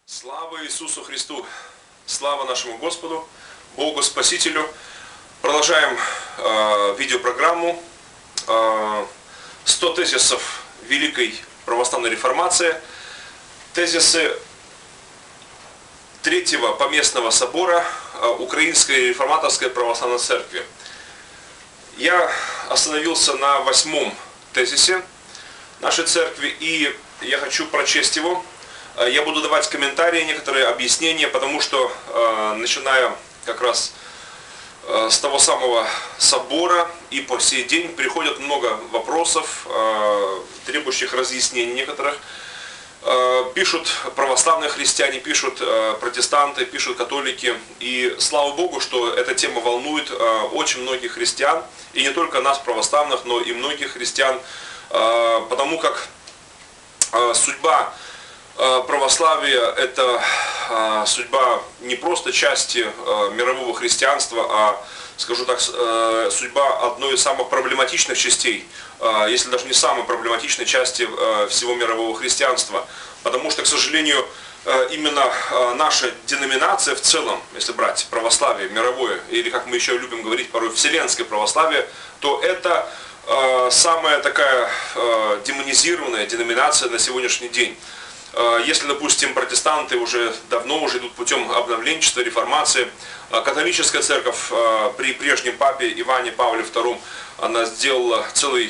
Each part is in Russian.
Слава Иисусу Христу! Слава нашему Господу, Богу Спасителю! Продолжаем видеопрограмму 100 тезисов Великой Православной Реформации. Тезисы Третьего Поместного Собора Украинской Реформаторской Православной Церкви. Я остановился на 8-м тезисе нашей церкви, и я хочу прочесть его. Я буду давать комментарии, некоторые объяснения, потому что, начиная как раз с того самого собора и по сей день, приходят много вопросов, требующих разъяснений некоторых. Пишут православные христиане, пишут протестанты, пишут католики. И слава Богу, что эта тема волнует очень многих христиан, и не только нас, православных, но и многих христиан, потому как судьба православие – это судьба не просто части мирового христианства, а, скажу так, судьба одной из самых проблематичных частей, если даже не самой проблематичной части всего мирового христианства. Потому что, к сожалению, именно наша деноминация в целом, если брать православие мировое, или как мы еще любим говорить порой вселенское православие, то это самая такая демонизированная деноминация на сегодняшний день. Если, допустим, протестанты уже давно идут путем обновленчества, реформации, католическая церковь при прежнем папе Иване Павле II, она сделала целую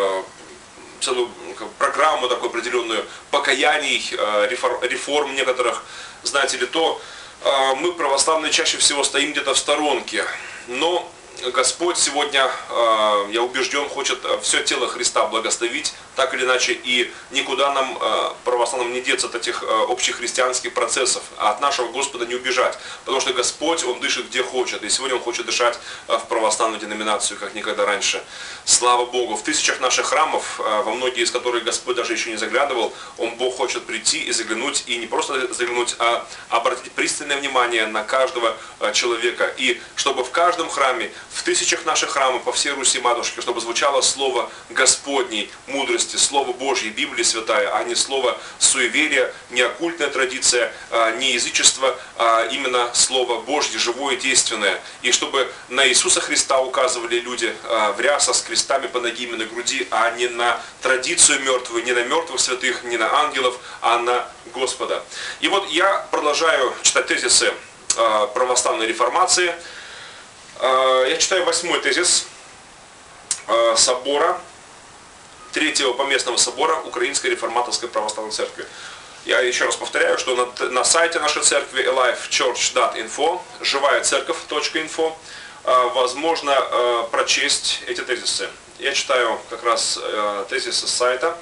программу такую определенную покаяний, реформ некоторых, знаете ли, то мы, православные, чаще всего стоим где-то в сторонке. Но Господь сегодня, я убежден, хочет все тело Христа благословить, так или иначе, и никуда нам, православным, не деться от этих общих христианских процессов, а от нашего Господа не убежать, потому что Господь, Он дышит где хочет, и сегодня Он хочет дышать в православную деноминацию, как никогда раньше. Слава Богу! В тысячах наших храмов, во многие из которых Господь даже еще не заглядывал, Бог хочет прийти и заглянуть, и не просто заглянуть, а обратить пристальное внимание на каждого человека, и чтобы в каждом храме, в тысячах наших храмов по всей Руси, матушке, чтобы звучало слово Господней мудрости, Слово Божье, Библия святая, а не слово суеверия, не оккультная традиция, не язычество, а именно Слово Божье, живое и действенное. И чтобы на Иисуса Христа указывали люди в рясах с крестами по ноге и на груди, а не на традицию мертвую, не на мертвых святых, не на ангелов, а на Господа. И вот я продолжаю читать тезисы православной реформации. Я читаю 8-й тезис собора, Третьего Поместного Собора Украинской Реформаторской Православной Церкви. Я еще раз повторяю, что на сайте нашей церкви alivechurch.info, живаяцерковь.info, возможно прочесть эти тезисы. Я читаю как раз тезисы с сайта.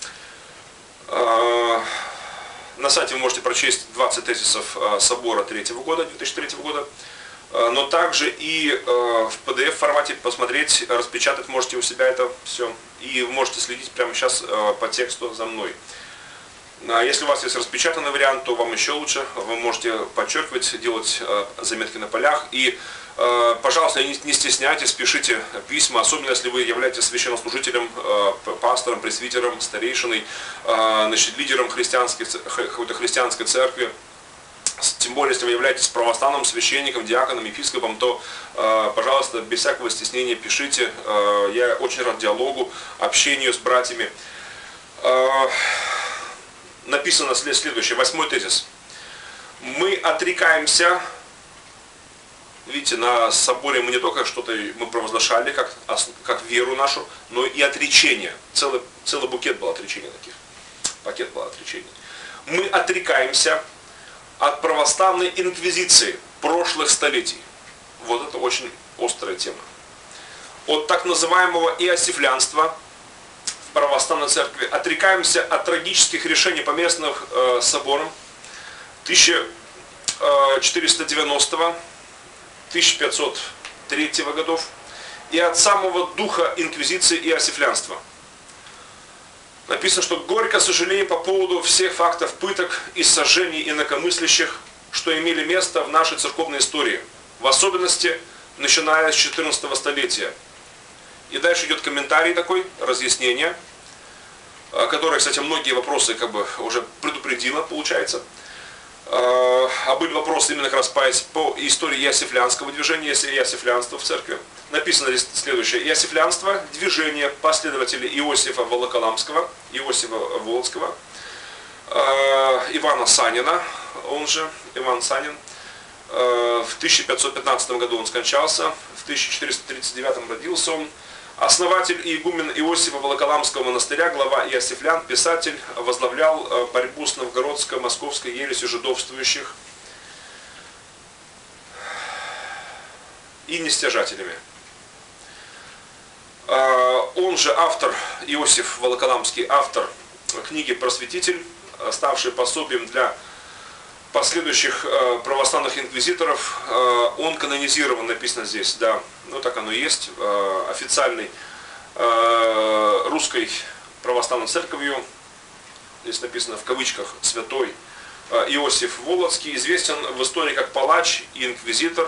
На сайте вы можете прочесть 20 тезисов собора 2003 года. Но также и в PDF формате посмотреть, распечатать можете у себя это все. И вы можете следить прямо сейчас по тексту за мной. Если у вас есть распечатанный вариант, то вам еще лучше. Вы можете подчеркивать, делать заметки на полях. И, пожалуйста, не стесняйтесь, пишите письма, особенно если вы являетесь священнослужителем, пастором, пресвитером, старейшиной, лидером какой-то христианской церкви. Тем более, если вы являетесь православным священником, диаконом, епископом, то, пожалуйста, без всякого стеснения пишите. Я очень рад диалогу, общению с братьями. Написано следующее, 8-й тезис. Мы отрекаемся, видите, на соборе мы не только что-то мы провозглашали, как веру нашу, но и отречение. Целый букет был отречений таких. Пакет был отречений. Мы отрекаемся от православной инквизиции прошлых столетий. Вот это очень острая тема. От так называемого иосифлянства в православной церкви отрекаемся от трагических решений поместных собором 1490-1503 годов и от самого духа инквизиции и иосифлянства. Написано, что горько сожалею по поводу всех фактов пыток и сожжений инакомыслящих, что имели место в нашей церковной истории, в особенности начиная с 14 столетия. И дальше идет комментарий такой, разъяснение, которое, кстати, многие вопросы уже предупредило, получается. А были вопросы именно как раз по истории иосифлянского движения, иосифлянства в церкви. Написано здесь следующее. Иосифлянство, движение последователей Иосифа Волоколамского, Иосифа Волоцкого, Ивана Санина, он же Иван Санин. В 1515 году он скончался, в 1439 родился он. Основатель и игумен Иосифа Волоколамского монастыря, глава иосифлян, писатель, возглавлял борьбу с новгородско-московской ересью жидовствующих и нестяжателями. Он же автор, Иосиф Волоколамский, автор книги «Просветитель», ставший пособием для последующих православных инквизиторов. Он канонизирован, написано здесь, да, ну так оно и есть, официальной русской православной церковью, здесь написано в кавычках «святой» Иосиф Волоцкий, известен в истории как палач и инквизитор,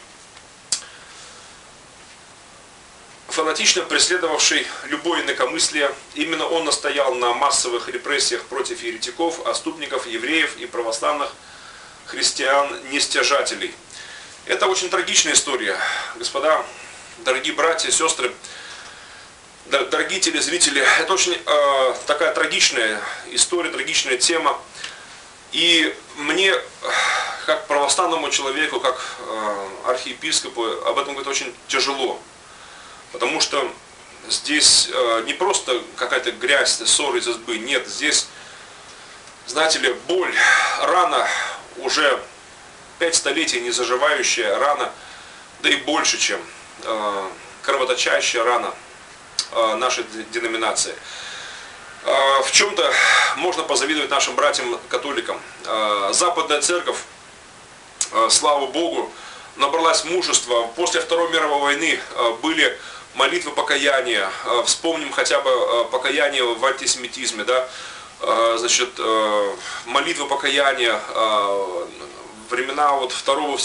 фанатично преследовавший любое инакомыслие. Именно он настоял на массовых репрессиях против еретиков, отступников, евреев и православных христиан-нестяжателей. Это очень трагичная история, господа, дорогие братья, сестры, дорогие телезрители. Это очень такая трагичная история, трагичная тема. И мне, как православному человеку, как архиепископу, об этом говорить очень тяжело. Потому что здесь не просто какая-то грязь, ссоры из избы, нет, здесь, знаете ли, боль, рана, уже 5 столетий не заживающая рана, да и больше, чем кровоточащая рана нашей деноминации. В чем-то можно позавидовать нашим братьям-католикам. Западная церковь, слава Богу, набралась мужества. После Второй мировой войны были молитвы покаяния. Вспомним хотя бы покаяние в антисемитизме, да? Значит, молитвы покаяния, времена вот Второго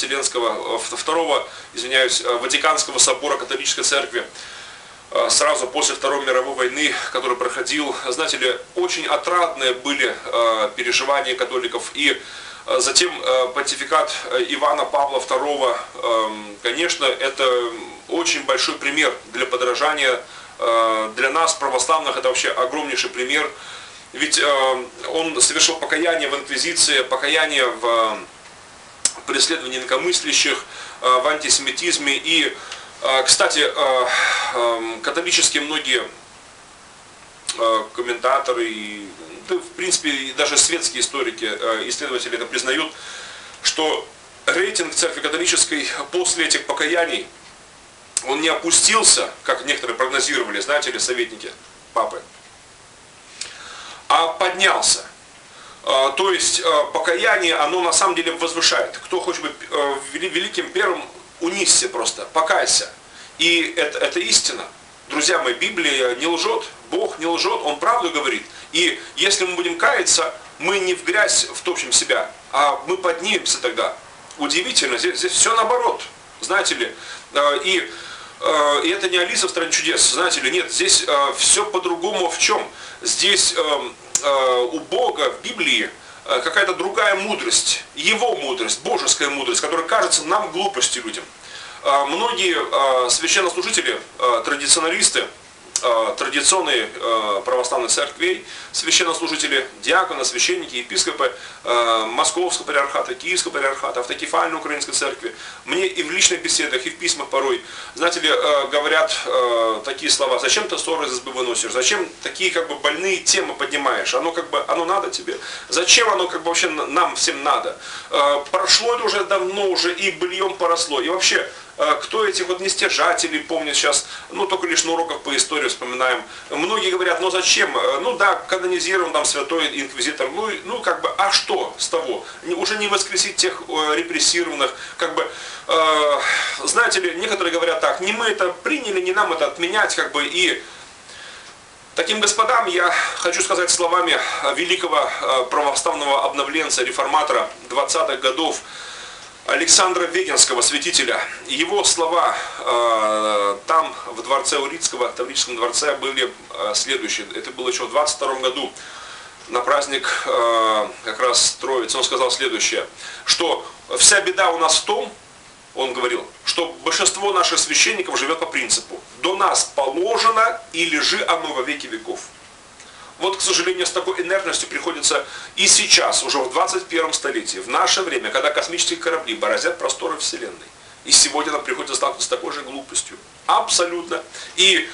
Ватиканского собора католической церкви, сразу после Второй мировой войны, который проходил, знаете ли, очень отрадные были переживания католиков. И затем понтификат Ивана Павла II, конечно, это очень большой пример для подражания. Для нас, православных, это вообще огромнейший пример. Ведь он совершил покаяние в инквизиции, покаяние в преследовании инакомыслящих, в антисемитизме. И, кстати, католические многие комментаторы, да, в принципе, даже светские историки, исследователи это признают, что рейтинг церкви католической после этих покаяний, он не опустился, как некоторые прогнозировали, знаете ли, советники папы, а поднялся. То есть покаяние, оно на самом деле возвышает. Кто хочет быть великим первым, унизься просто, покайся. И это истина. Друзья мои, Библия не лжет, Бог не лжет, Он правду говорит. И если мы будем каяться, мы не в грязь втопчем себя, а мы поднимемся тогда. Удивительно, здесь все наоборот, знаете ли. И это не Алиса в стране чудес, знаете ли, нет, здесь все по-другому. В чем? Здесь у Бога в Библии какая-то другая мудрость, Его мудрость, божеская мудрость, которая кажется нам глупостью людям. Многие священнослужители, традиционалисты, традиционные православных церквей, священнослужители, диаконы, священники, епископы Московского патриархата, Киевского патриархата, Автокефальной Украинской церкви, мне и в личных беседах, и в письмах порой, знаете ли, говорят такие слова: зачем ты ссоры из избы выносишь, зачем такие как бы больные темы поднимаешь, оно как бы, оно надо тебе, зачем оно как бы вообще нам всем надо, прошло это уже давно, уже и быльем поросло, и вообще, кто этих вот нестяжателей помнит сейчас, ну только лишь на уроках по истории вспоминаем. Многие говорят, ну зачем, ну да, канонизирован там святой инквизитор, ну как бы, а что с того? Уже не воскресить тех репрессированных, как бы, знаете ли, некоторые говорят так, не мы это приняли, не нам это отменять, как бы, и таким господам я хочу сказать словами великого православного обновленца, реформатора 20-х годов, Александра Вегенского, святителя. Его слова там, в дворце Урицкого, в Таврическом дворце, были следующие. Это было еще в 22 году. на праздник как раз Троицы, он сказал следующее, что вся беда у нас в том, он говорил, что большинство наших священников живет по принципу «до нас положено и лежи оно во веки веков». Вот, к сожалению, с такой инертностью приходится и сейчас, уже в 21 столетии, в наше время, когда космические корабли бороздят просторы Вселенной. И сегодня нам приходится сталкиваться с такой же глупостью. Абсолютно. И,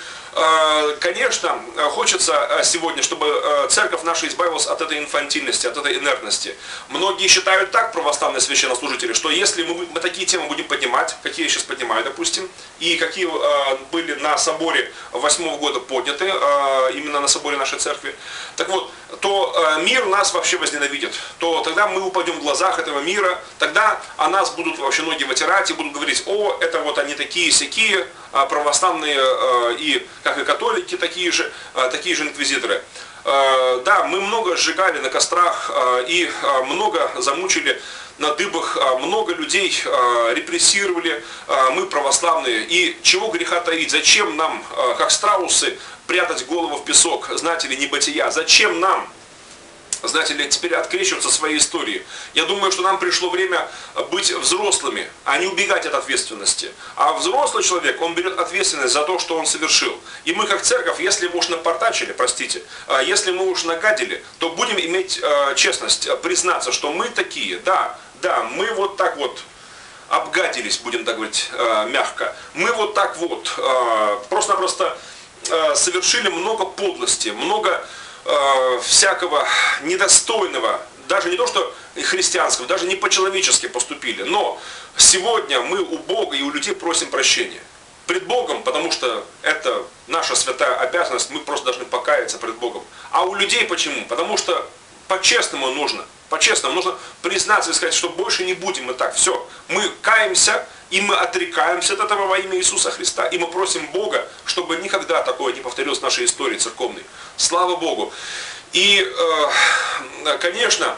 конечно, хочется сегодня, чтобы церковь наша избавилась от этой инфантильности, от этой инертности. Многие считают так, православные священнослужители, что если мы такие темы будем поднимать, какие я сейчас поднимаю, допустим, и какие были на соборе 8-го года подняты, именно на соборе нашей церкви, так вот, то мир нас вообще возненавидит. То тогда мы упадем в глазах этого мира, тогда о нас будут вообще ноги вытирать и будут говорить: о, это вот они такие-сякие, православные и как и католики такие же инквизиторы. Да, мы много сжигали на кострах и много замучили на дыбах, много людей репрессировали, мы православные. И чего греха таить, зачем нам, как страусы, прятать голову в песок, знаете ли, небытия? Зачем нам, знаете ли, теперь открещиваться своей истории? Я думаю, что нам пришло время быть взрослыми, а не убегать от ответственности. А взрослый человек, он берет ответственность за то, что он совершил. И мы, как церковь, если мы уж напортачили, простите, если мы уж нагадили, то будем иметь честность признаться, что мы такие, да, мы вот так вот обгадились, будем так говорить мягко. Мы вот так вот просто-напросто совершили много подлости, много всякого недостойного, даже не то, что христианского, даже не по-человечески поступили. Но сегодня мы у Бога и у людей просим прощения. Пред Богом, потому что это наша святая обязанность, мы просто должны покаяться пред Богом. А у людей почему? Потому что по-честному нужно. По-честному нужно признаться и сказать, что больше не будем мы так. Все, мы каемся и мы отрекаемся от этого во имя Иисуса Христа. И мы просим Бога, чтобы никогда такое не повторилось в нашей истории церковной. Слава Богу. И, конечно,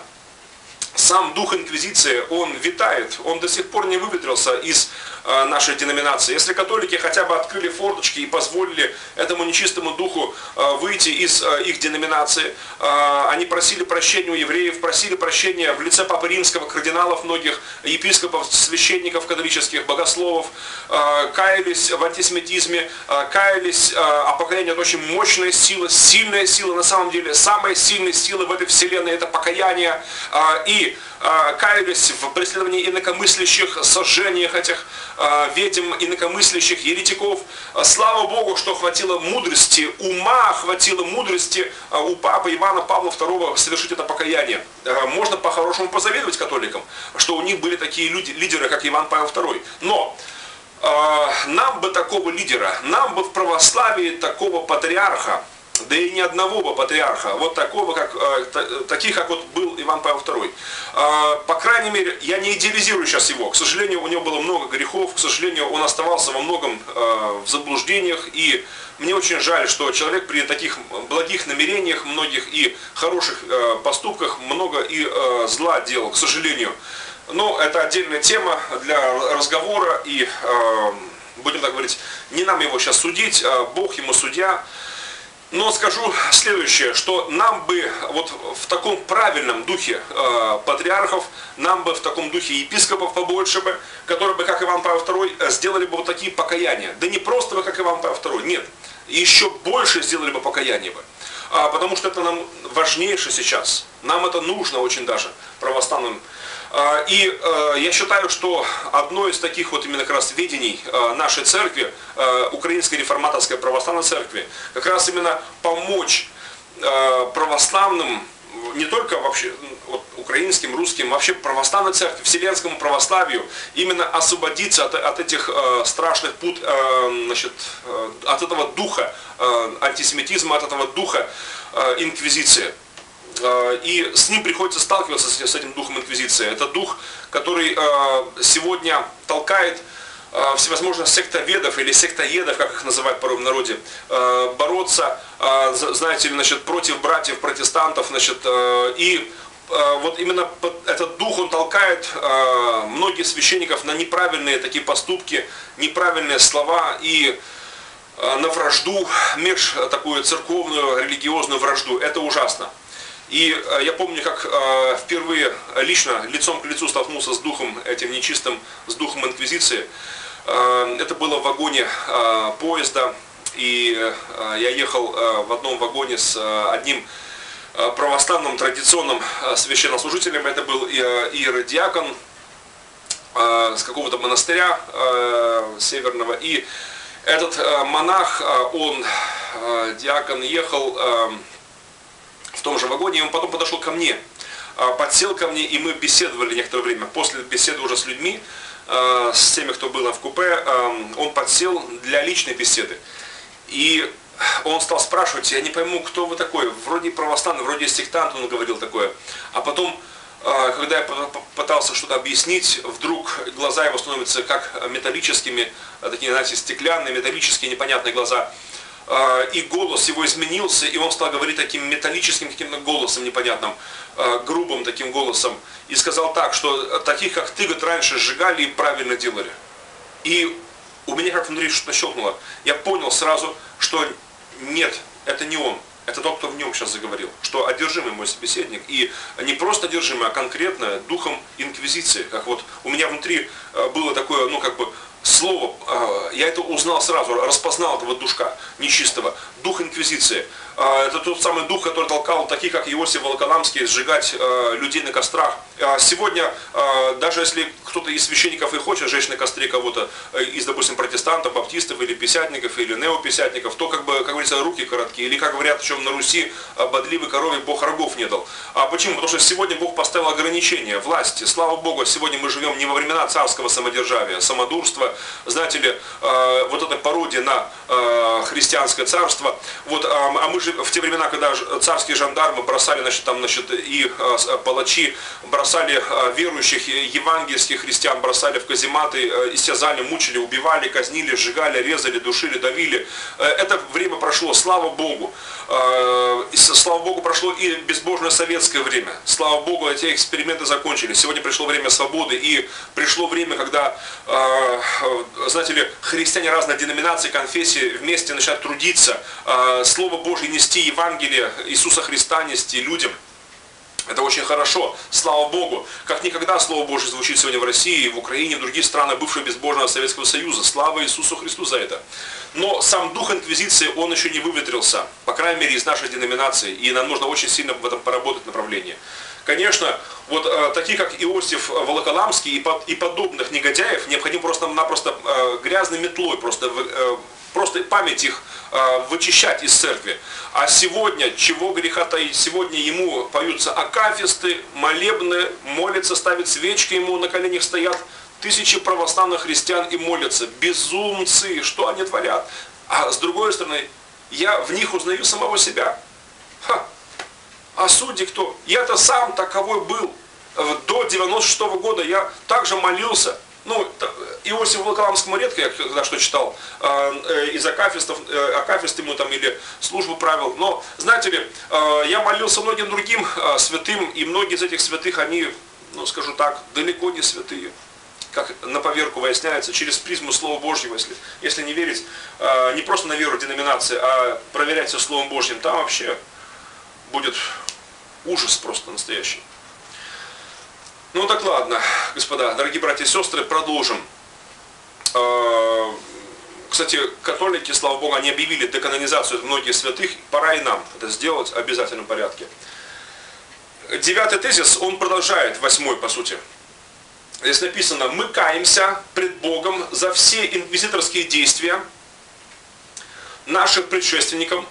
сам дух инквизиции, он витает, он до сих пор не выветрился из нашей деноминации. Если католики хотя бы открыли форточки и позволили этому нечистому духу выйти из их деноминации, они просили прощения у евреев, просили прощения в лице Папы Римского, кардиналов многих, епископов, священников католических, богословов, каялись в антисемитизме, каялись, а покаяние — это очень мощная сила, сильная сила, на самом деле, самая сильная сила в этой вселенной — это покаяние, и каялись в преследовании инакомыслящих, сожжениях этих ведьм, инакомыслящих, еретиков. Слава Богу, что хватило мудрости, ума хватило мудрости у Папы Ивана Павла II совершить это покаяние. Можно по-хорошему позавидовать католикам, что у них были такие лидеры, как Иван Павел II. Но нам бы такого лидера, нам бы в православии такого патриарха, да и ни одного бы патриарха, вот такого, таких, как вот был Иван Павел II. По крайней мере, я не идеализирую сейчас его. К сожалению, у него было много грехов, к сожалению, он оставался во многом в заблуждениях. И мне очень жаль, что человек при таких благих намерениях многих и хороших поступках много и зла делал, к сожалению. Но это отдельная тема для разговора, и, будем так говорить, не нам его сейчас судить, Бог ему судья. Но скажу следующее, что нам бы вот в таком правильном духе патриархов, нам бы в таком духе епископов побольше бы, которые бы, как Иван Павел II, сделали бы вот такие покаяния. Да не просто бы, как Иван Павел II, нет, еще больше сделали бы покаяния бы. Потому что это нам важнейше сейчас, нам это нужно очень даже, православным. И я считаю, что одно из таких вот именно как раз видений нашей церкви, Украинской реформаторской православной церкви, как раз именно помочь православным, не только вообще вот, украинским, русским, вообще православной церкви, вселенскому православию, именно освободиться от этих страшных пут, значит, от этого духа антисемитизма, от этого духа инквизиции. И с ним приходится сталкиваться, с этим духом инквизиции. Это дух, который сегодня толкает всевозможных сектоведов или сектоедов, как их называют порой в народе, бороться, знаете ли, значит, против братьев протестантов, значит, и вот именно этот дух, он толкает многих священников на неправильные такие поступки, неправильные слова и на вражду, такую церковную, религиозную вражду. Это ужасно. И я помню, как впервые лично лицом к лицу столкнулся с духом этим нечистым, с духом инквизиции. Это было в вагоне поезда, и я ехал в одном вагоне с одним православным традиционным священнослужителем. Это был иеродиакон с какого-то монастыря северного. И этот монах, он, диакон, ехал в том же вагоне, и он потом подошел ко мне, подсел ко мне, и мы беседовали некоторое время. После беседы уже с людьми, с теми, кто был в купе, он подсел для личной беседы. И он стал спрашивать: я не пойму, кто вы такой, вроде православный, вроде сектант, он говорил такое. А потом, когда я пытался что-то объяснить, вдруг глаза его становятся как металлическими, такие, знаете, стеклянные, металлические, непонятные глаза. И голос его изменился, и он стал говорить таким металлическим каким-то голосом непонятным, грубым таким голосом. И сказал так, что таких, как ты, говорит, раньше сжигали и правильно делали. И у меня как внутри что-то щелкнуло. Я понял сразу, что нет, это не он. Это тот, кто в нем сейчас заговорил. Что одержимый мой собеседник. И не просто одержимый, а конкретно духом инквизиции. Как вот у меня внутри было такое, ну как бы, слово, я это узнал сразу, распознал этого душка нечистого, дух инквизиции. Это тот самый дух, который толкал таких, как Иосиф Волоколамский, сжигать людей на кострах. Сегодня, даже если кто-то из священников и хочет сжечь на костре кого-то из, допустим, протестантов, баптистов или писятников, или неописятников, то, как бы, как говорится, руки короткие. Или, как говорят, еще на Руси, бодливой корове Бог рогов не дал. А почему? Потому что сегодня Бог поставил ограничения власти. Слава Богу, сегодня мы живем не во времена царского самодержавия, самодурства, знаете ли, вот эта пародия на христианское царство. Вот, а мы же в те времена, когда царские жандармы бросали, и палачи бросали верующих евангельских христиан, бросали в казематы, истязали, мучили, убивали, казнили, сжигали, резали, душили, давили. Это время прошло, слава Богу. Слава Богу, прошло и безбожное советское время. Слава Богу, эти эксперименты закончились. Сегодня пришло время свободы, и пришло время, когда, знаете ли, христиане разных деноминаций, конфессий вместе начинают трудиться, Слово Божье нести, Евангелие Иисуса Христа нести людям. Это очень хорошо, слава Богу. Как никогда Слово Божье звучит сегодня в России, в Украине, в других странах бывшего безбожного Советского Союза. Слава Иисусу Христу за это. Но сам дух инквизиции, он еще не выветрился, по крайней мере, из нашей деноминации. И нам нужно очень сильно в этом поработать направлении. Конечно, вот такие, как Иосиф Волоколамский и подобных негодяев, необходимо просто-напросто грязной метлой, просто память их вычищать из церкви. А сегодня, чего греха таить, сегодня ему поются акафисты, молебны, молятся, ставят свечки, ему на коленях стоят тысячи православных христиан и молятся. Безумцы, что они творят? А с другой стороны, я в них узнаю самого себя. А судьи кто? Я-то сам таковой был. До 96-го года я также молился. Ну, Иосифу Волоколамскому редко я когда что читал, из акафистов, акафист ему там или службу правил. Но, знаете ли, я молился многим другим святым, и многие из этих святых, они, ну, скажу так, далеко не святые. Как на поверку выясняется, через призму Слова Божьего, если не верить, не просто на веру деноминации, а проверять все Словом Божьим, там вообще будет ужас просто настоящий. Ну так ладно, господа, дорогие братья и сестры, продолжим. Кстати, католики, слава Богу, они объявили деканонизацию многих святых, пора и нам это сделать в обязательном порядке. 9-й тезис, он продолжает 8-й, по сути. Здесь написано: мы каемся пред Богом за все инквизиторские действия наших предшественников.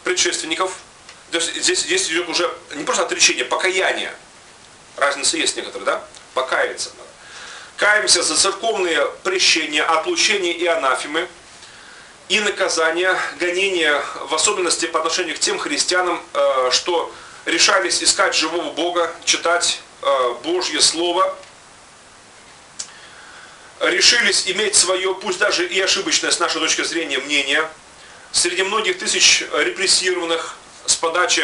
Здесь идет уже не просто отречение, покаяние. Разница есть некоторые, да? Покаяться надо. Каемся за церковные прещения, отлучения и анафемы, и наказания, гонения, в особенности по отношению к тем христианам, что решались искать живого Бога, читать Божье Слово, решились иметь свое, пусть даже и ошибочное с нашей точки зрения, мнение, среди многих тысяч репрессированных с подачи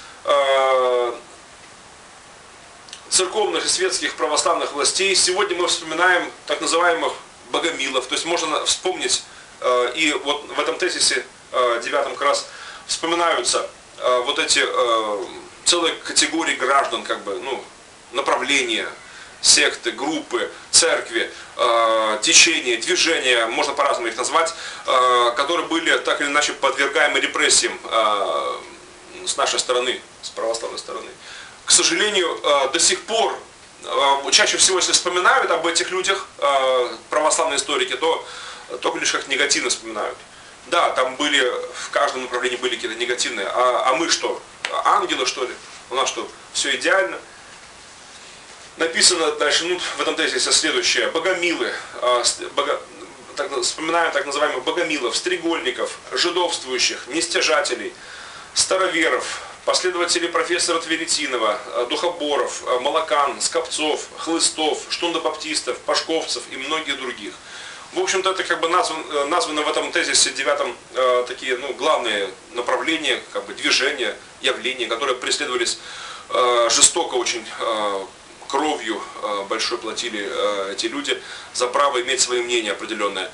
церковных и светских православных властей. Сегодня мы вспоминаем так называемых богомилов. То есть можно вспомнить, и вот в этом тезисе 9 как раз вспоминаются вот эти целой категории граждан, как бы, ну, направления, секты, группы, церкви, течения, движения, можно по-разному их назвать, которые были так или иначе подвергаемы репрессиям с нашей стороны, с православной стороны. К сожалению, до сих пор, чаще всего, если вспоминают об этих людях православные историки, то только лишь как негативно вспоминают. Да, там были, в каждом направлении были какие-то негативные, а мы что, ангелы что ли? У нас что, все идеально? Написано дальше, ну, в этом тезисе следующее. Богомилы, вспоминаем так называемых богомилов, стрегольников, жидовствующих, нестяжателей, староверов, последователей профессора Тверетинова, духоборов, молокан, скопцов, хлыстов, штундобаптистов, пашковцев и многих других. В общем-то, это как бы названы в этом тезисе 9 такие, ну, главные направления, как бы движения, явления, которые преследовались жестоко очень, кровью большой платили эти люди за право иметь свое мнение определенное.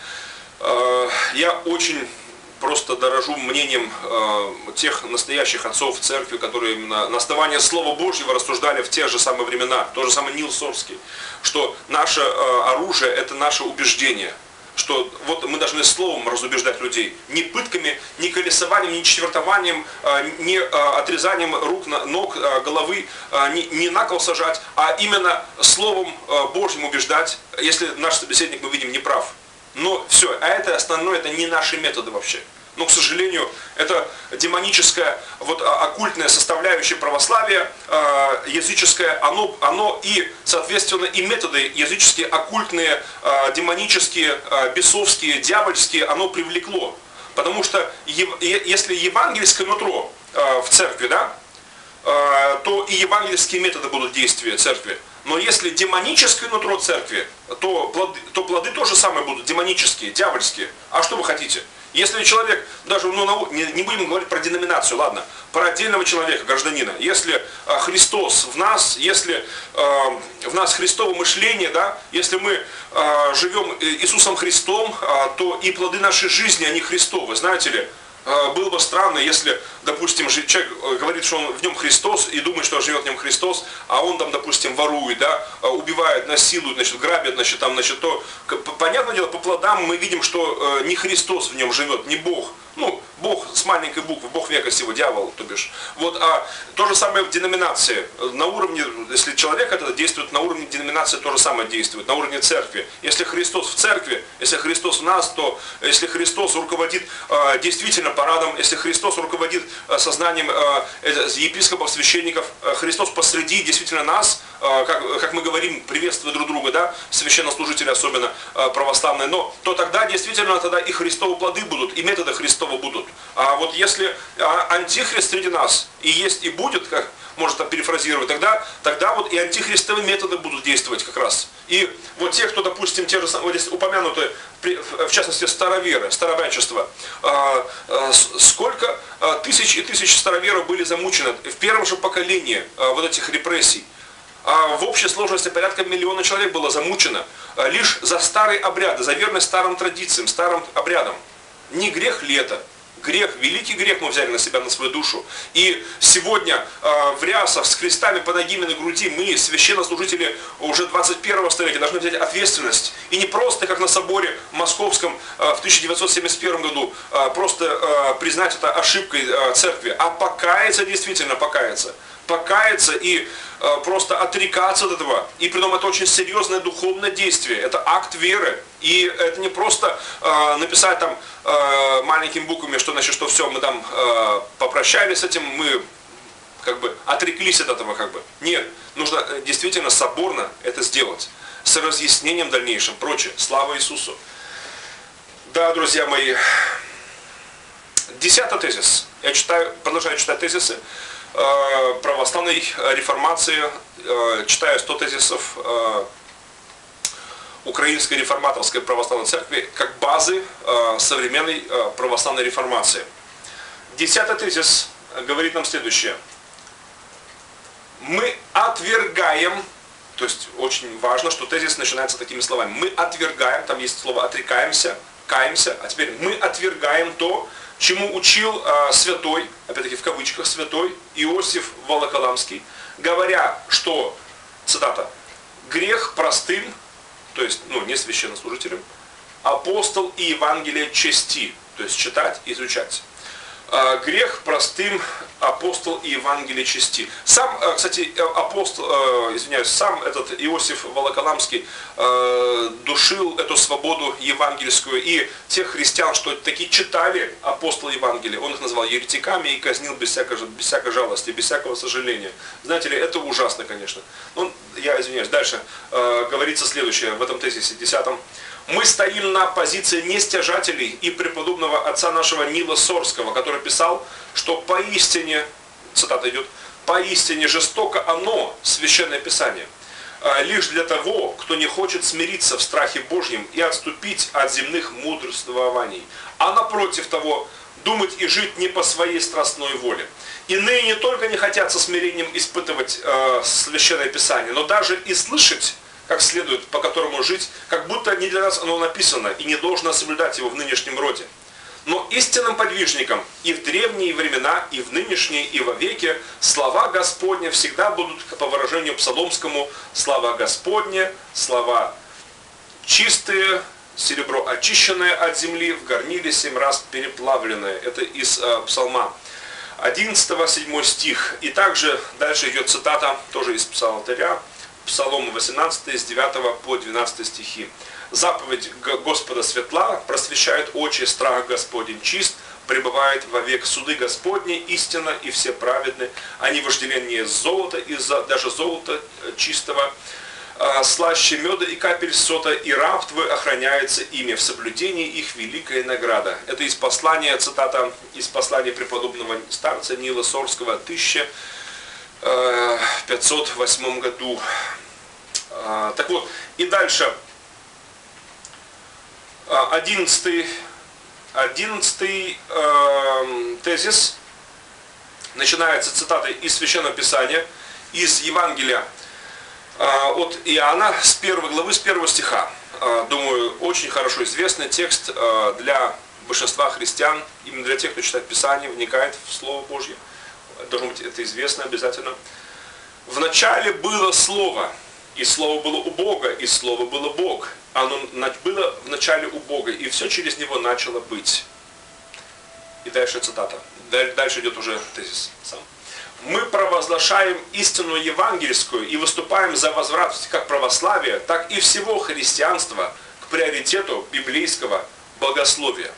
Я очень просто дорожу мнением тех настоящих отцов церкви, которые именно на основании Слова Божьего рассуждали в те же самые времена, тот же самый Нил Сорский, что наше оружие – это наше убеждение. Что вот мы должны словом разубеждать людей, не пытками, не колесованием, не четвертованием, не отрезанием рук, ног, головы, не на кол сажать, а именно словом Божьим убеждать, если наш собеседник, мы видим, не прав. Но все, а это основное, это не наши методы вообще. Но, к сожалению, это демоническая, вот, оккультная составляющая православия, языческое, оно и, соответственно, и методы языческие, оккультные, демонические, бесовские, дьявольские, оно привлекло. Потому что если евангельское нутро в церкви, да, то и евангельские методы будут действия церкви. Но если демоническое нутро церкви, то плоды тоже самое будут, демонические, дьявольские. А что вы хотите? Если человек, даже не будем говорить про деноминацию, ладно, про отдельного человека, гражданина, если Христос в нас, если в нас Христово мышление, да, если мы живем Иисусом Христом, то и плоды нашей жизни, они Христовы, знаете ли. Было бы странно, если, допустим, человек говорит, что он в нем Христос и думает, что живет в нем Христос, а он там, допустим, ворует, да, убивает, насилует, значит, грабит, значит, там, значит, то, понятное дело, по плодам мы видим, что не Христос в нем живет, не Бог. Ну, Бог с маленькой буквы, Бог века сего, дьявол, то бишь. Вот, а то же самое в деноминации. На уровне, если человек это действует, на уровне деноминации то же самое действует, на уровне церкви. Если Христос в церкви, если Христос в нас, то если Христос руководит действительно парадом, если Христос руководит сознанием епископов, священников, Христос посреди действительно нас, как мы говорим, приветствуя друг друга, да, священнослужители особенно православные, но то тогда действительно тогда и Христовы плоды будут, и методы Христовы будут. А вот если антихрист среди нас и есть, и будет, как можно перефразировать, тогда вот и антихристовые методы будут действовать как раз. И вот те, кто, допустим, те же самые, вот здесь упомянуты, в частности, староверы, старообрядчество, сколько тысяч и тысяч староверов были замучены в первом же поколении вот этих репрессий. В общей сложности порядка 1 миллиона человек было замучено лишь за старые обряды, за верность старым традициям, старым обрядам. Не грех ли это? Грех, великий грех мы взяли на себя, на свою душу. И сегодня в рясах с крестами по ноге на груди мы, священнослужители уже 21 столетия, должны взять ответственность. И не просто, как на соборе московском в 1971 году, просто признать это ошибкой церкви, а покаяться, действительно покаяться. Покаяться и просто отрекаться от этого. И при том это очень серьезное духовное действие. Это акт веры. И это не просто написать там маленькими буквами, что значит, что все, мы там попрощались с этим, мы как бы отреклись от этого как бы. Нет, нужно действительно соборно это сделать. С разъяснением дальнейшим, прочее. Слава Иисусу. Да, друзья мои. 10-й тезис. Я продолжаю читать тезисы православной реформации, читаю 100 тезисов Украинской реформаторской православной церкви как базы современной православной реформации. 10-й тезис говорит нам следующее. Мы отвергаем, то есть очень важно, что тезис начинается такими словами. Мы отвергаем, там есть слово отрекаемся, каемся, а теперь мы отвергаем то, чему учил святой, опять-таки в кавычках святой Иосиф Волоколамский, говоря, что, цитата, грех простым, то есть не священнослужителям, апостол и Евангелие чести, то есть читать и изучать. Грех простым, апостол и Евангелие чести. Сам, кстати, сам этот Иосиф Волоколамский душил эту свободу евангельскую и тех христиан, что такие читали апостола Евангелия, он их называл еретиками и казнил без всякой жалости, без всякого сожаления. Знаете ли, это ужасно, конечно. Я извиняюсь, дальше говорится следующее в этом тезисе 10. Мы стоим на позиции нестяжателей и преподобного отца нашего Нила Сорского, который писал, что поистине, цитата идет, поистине жестоко оно, Священное Писание, лишь для того, кто не хочет смириться в страхе Божьем и отступить от земных мудрствований, а напротив того, думать и жить не по своей страстной воле. Иные не только не хотят со смирением испытывать Священное Писание, но даже и слышать, как следует, по которому жить, как будто не для нас оно написано, и не должно соблюдать его в нынешнем роде. Но истинным подвижникам и в древние времена, и в нынешние, и во веки слова Господня всегда будут, по выражению псаломскому, слова Господня, слова чистые, серебро очищенное от земли, в горниле 7 раз переплавленное. Это из псалма 11-7 стих. И также дальше идет цитата, тоже из псалтыря, Псалом 18, с 9 по 12 стихи. Заповедь Господа светла, просвещает очи, страх Господень чист, пребывает вовек суды Господни, истина и все праведны. Они вожделеннее золота, и даже золота чистого, слаще меда и капель сота, и раб твой охраняется ими, в соблюдении их великая награда. Это из послания, цитата из послания преподобного старца Нила Сорского, 1508 году. Так вот, и дальше 11 тезис начинается цитатой из Священного Писания, из Евангелия от Иоанна с 1 главы, с 1 стиха. Думаю, очень хорошо известный текст для большинства христиан, именно для тех, кто читает Писание, вникает в Слово Божье. Должно быть это известно обязательно. Вначале было Слово, и Слово было у Бога, и Слово было Бог. Оно было вначале у Бога, и все через Него начало быть. И дальше цитата. Дальше идет уже тезис сам. Мы провозглашаем истину евангельскую и выступаем за возврат как православия, так и всего христианства к приоритету библейского богословия.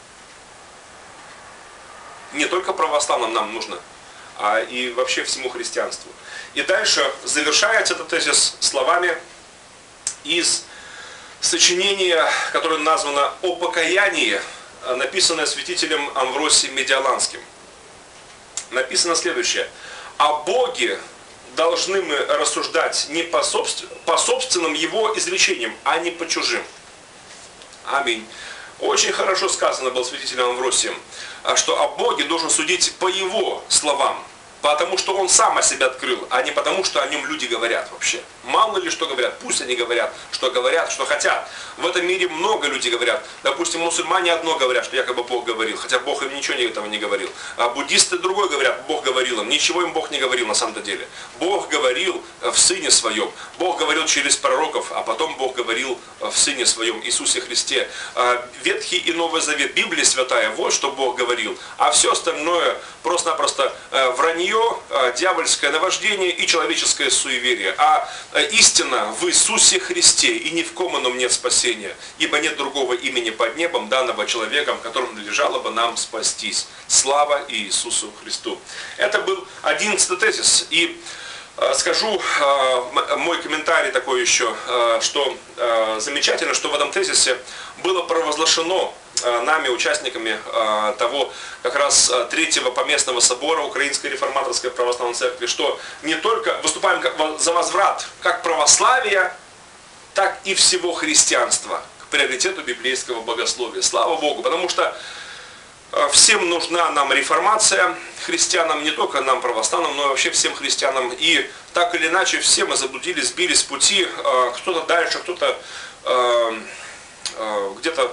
Не только православным нам нужно, а и вообще всему христианству. И дальше завершается этот тезис словами из сочинения, которое названо «О покаянии», написанное святителем Амвросием Медиаланским. Написано следующее. «О Боге должны мы рассуждать не по собственным Его изречениям, а не по чужим». Аминь. Очень хорошо сказано было святителем Амвросием, что о Боге должен судить по Его словам. Потому что Он сам о себе открыл, а не потому, что о Нем люди говорят вообще. Мало ли что говорят, пусть они говорят, что хотят. В этом мире много людей говорят. Допустим, мусульмане одно говорят, что якобы Бог говорил, хотя Бог им ничего этого не говорил. А буддисты другое говорят, Бог говорил им. Ничего им Бог не говорил на самом деле. Бог говорил в Сыне Своем. Бог говорил через пророков, а потом Бог говорил в Сыне Своем, Иисусе Христе. Ветхий и Новый Завет, Библия Святая, вот что Бог говорил. А все остальное просто-напросто вранье, дьявольское наваждение и человеческое суеверие. А истина в Иисусе Христе, и ни в ком ином нет спасения, ибо нет другого имени под небом, данного человеком, которым надлежало бы нам спастись. Слава Иисусу Христу. Это был 11-й тезис. И скажу мой комментарий такой еще, что замечательно, что в этом тезисе было провозглашено нами, участниками того как раз Третьего Поместного собора Украинской Реформаторской Православной Церкви, что не только выступаем за возврат как православия, так и всего христианства к приоритету библейского богословия. Слава Богу, потому что всем нужна нам реформация, христианам, не только нам, православным, но и вообще всем христианам. И так или иначе все мы заблудились, сбились с пути, кто-то дальше, кто-то где-то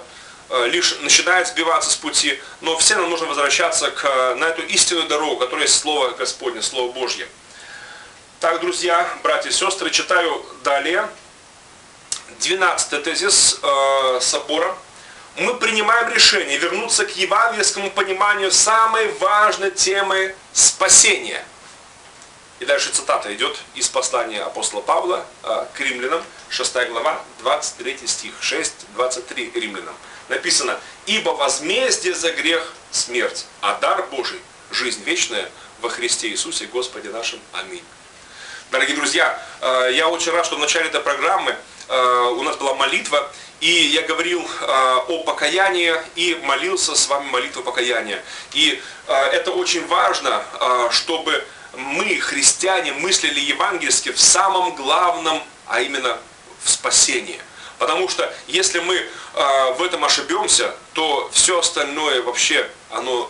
лишь начинает сбиваться с пути, но все нам нужно возвращаться на эту истинную дорогу, которая есть Слово Господне, Слово Божье. Так, друзья, братья и сестры, читаю далее. 12-й тезис собора. Мы принимаем решение вернуться к евангельскому пониманию самой важной темы спасения. И дальше цитата идет из послания апостола Павла к римлянам, 6 глава, 23 стих, 6:23 римлянам. Написано: «Ибо возмездие за грех – смерть, а дар Божий – жизнь вечная во Христе Иисусе Господе нашим. Аминь». Дорогие друзья, я очень рад, что в начале этой программы у нас была молитва, и я говорил о покаянии и молился с вами молитву покаяния. И это очень важно, чтобы мы, христиане, мыслили евангельски в самом главном, а именно в спасении. Потому что если мы в этом ошибемся, то все остальное вообще, оно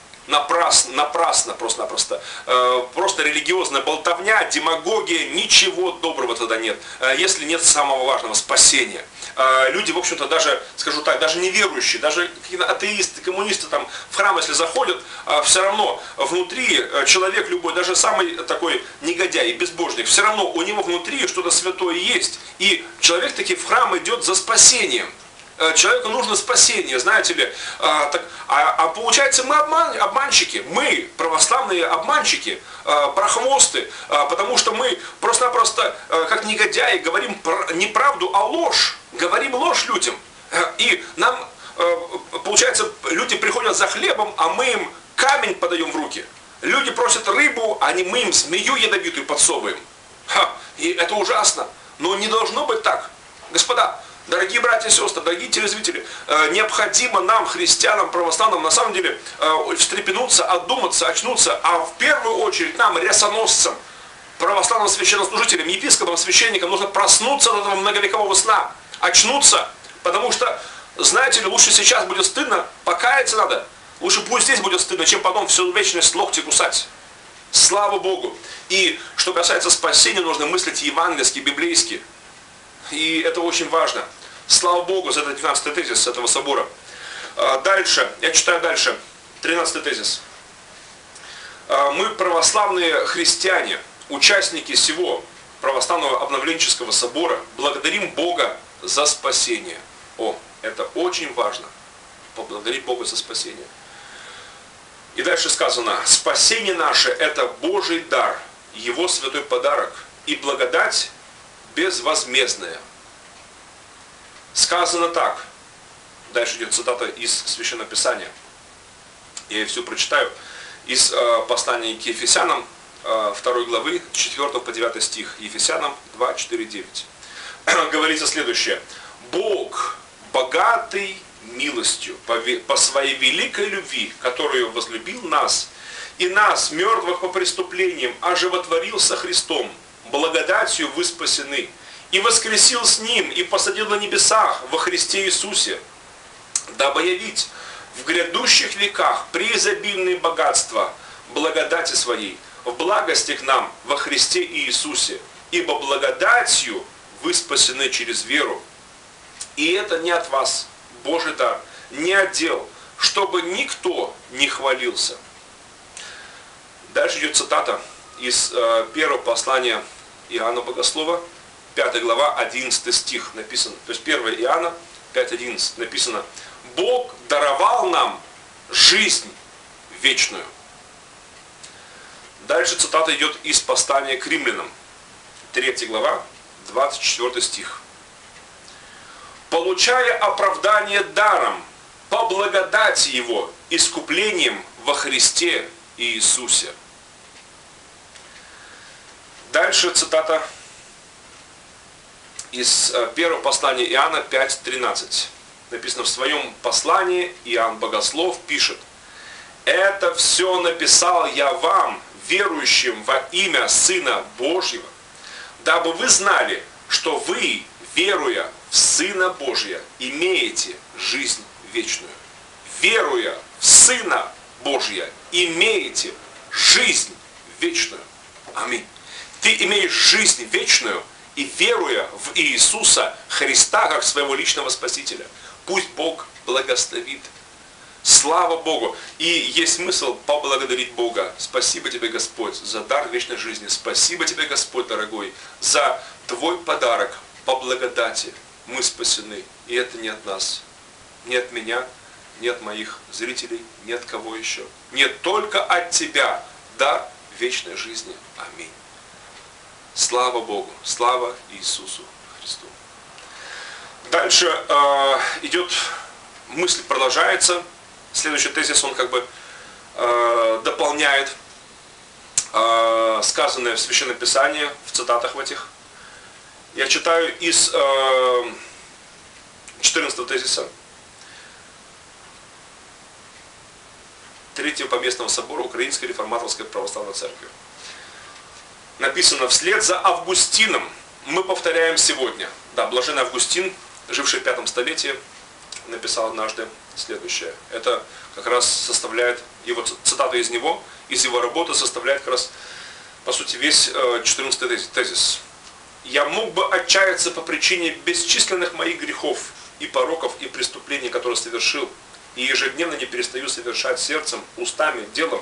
напрасно просто-напросто. Просто религиозная болтовня, демагогия, ничего доброго тогда нет, если нет самого важного – спасения. Люди, в общем-то, даже, скажу так, даже неверующие, даже какие-то атеисты, коммунисты там в храм, если заходят, все равно внутри человек любой, даже самый такой негодяй и безбожник, все равно у него внутри что-то святое есть. И человек таки в храм идет за спасением. Человеку нужно спасение, знаете ли. Получается, мы обманщики, мы православные обманщики, прохвосты, потому что мы просто-напросто, как негодяи, говорим не правду, а ложь. Говорим ложь людям. И нам, получается, люди приходят за хлебом, а мы им камень подаем в руки. Люди просят рыбу, а мы им змею ядовитую подсовываем. И это ужасно. Но не должно быть так. Господа, дорогие братья и сестры, дорогие телезрители, необходимо нам, христианам, православным, на самом деле, встрепенуться, отдуматься, очнуться, а в первую очередь нам, рясоносцам, православным священнослужителям, епископам, священникам, нужно проснуться от этого многовекового сна, очнуться, потому что, знаете ли, лучше сейчас будет стыдно, покаяться надо, лучше пусть здесь будет стыдно, чем потом всю вечность локти кусать. Слава Богу! И что касается спасения, нужно мыслить евангельски, библейски. И это очень важно. Слава Богу за этот 12-й тезис этого собора. Дальше, я читаю дальше, 13-й тезис. Мы, православные христиане, участники сего православного обновленческого собора, благодарим Бога за спасение. Это очень важно. Поблагодарить Бога за спасение. И дальше сказано: спасение наше – это Божий дар, Его святой подарок и благодать безвозмездная. Сказано так. Дальше идет цитата из Священного Писания. Я ее всю прочитаю. Из послания к Ефесянам, 2 главы, 4 по 9 стих. Ефесянам 2, 4, 9. Говорится следующее. Бог, богатый милостью, по своей великой любви, которую возлюбил нас, и нас, мертвых по преступлениям, оживотворил со Христом, благодатью вы спасены, и воскресил с Ним, и посадил на небесах во Христе Иисусе, дабы явить в грядущих веках преизобильные богатства благодати Своей, в благости к нам во Христе Иисусе, ибо благодатью вы спасены через веру. И это не от вас, Божий дар, не от дел, чтобы никто не хвалился. Дальше идет цитата из первого послания Иоанна Богослова, 5 глава, 11 стих написано. То есть 1 Иоанна 5:11 написано: Бог даровал нам жизнь вечную. Дальше цитата идет из послания к римлянам, 3 глава, 24 стих. Получая оправдание даром, по благодати Его, искуплением во Христе Иисусе. Дальше цитата из первого послания Иоанна 5:13. Написано: в своем послании Иоанн Богослов пишет: «Это все написал я вам, верующим во имя Сына Божьего, дабы вы знали, что вы, веруя в Сына Божия, имеете жизнь вечную». Веруя в Сына Божия, имеете жизнь вечную. Аминь. Ты имеешь жизнь вечную, и веруя в Иисуса Христа как своего личного Спасителя. Пусть Бог благословит. Слава Богу! И есть смысл поблагодарить Бога. Спасибо тебе, Господь, за дар вечной жизни. Спасибо тебе, Господь, дорогой, за Твой подарок по благодати. Мы спасены. И это не от нас, не от меня, не от моих зрителей, не от кого еще. Нет, только от Тебя дар вечной жизни. Аминь. Слава Богу, слава Иисусу Христу. Дальше идет, мысль продолжается. Следующий тезис, он как бы дополняет сказанное в Священном Писании, в цитатах в этих. Я читаю из 14 тезиса Третьего Поместного собора Украинской Реформаторской Православной Церкви. Написано: вслед за Августином мы повторяем сегодня. Да, блаженный Августин, живший в 5 столетии, написал однажды следующее. Это как раз составляет, его цитата из него, из его работы составляет как раз, по сути, весь 14 тезис. «Я мог бы отчаяться по причине бесчисленных моих грехов и пороков и преступлений, которые совершил, и ежедневно не перестаю совершать сердцем, устами, делом,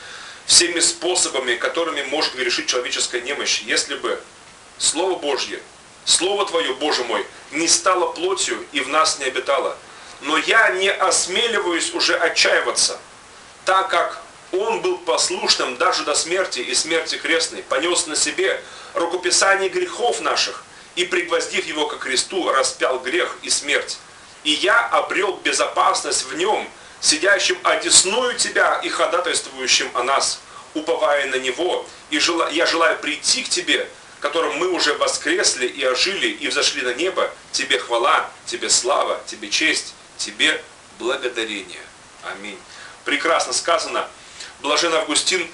всеми способами, которыми может грешить человеческая немощь, если бы Слово Божье, Слово Твое, Боже мой, не стало плотью и в нас не обитало. Но я не осмеливаюсь уже отчаиваться, так как Он был послушным даже до смерти и смерти крестной, понес на себе рукописание грехов наших и, пригвоздив Его ко кресту, распял грех и смерть. И я обрел безопасность в Нем, сидящим одесную Тебя и ходатайствующим о нас, уповая на Него, и я желаю прийти к Тебе, которым мы уже воскресли и ожили и взошли на небо. Тебе хвала, Тебе слава, Тебе честь, Тебе благодарение. Аминь». Прекрасно сказано. Блаженный Августин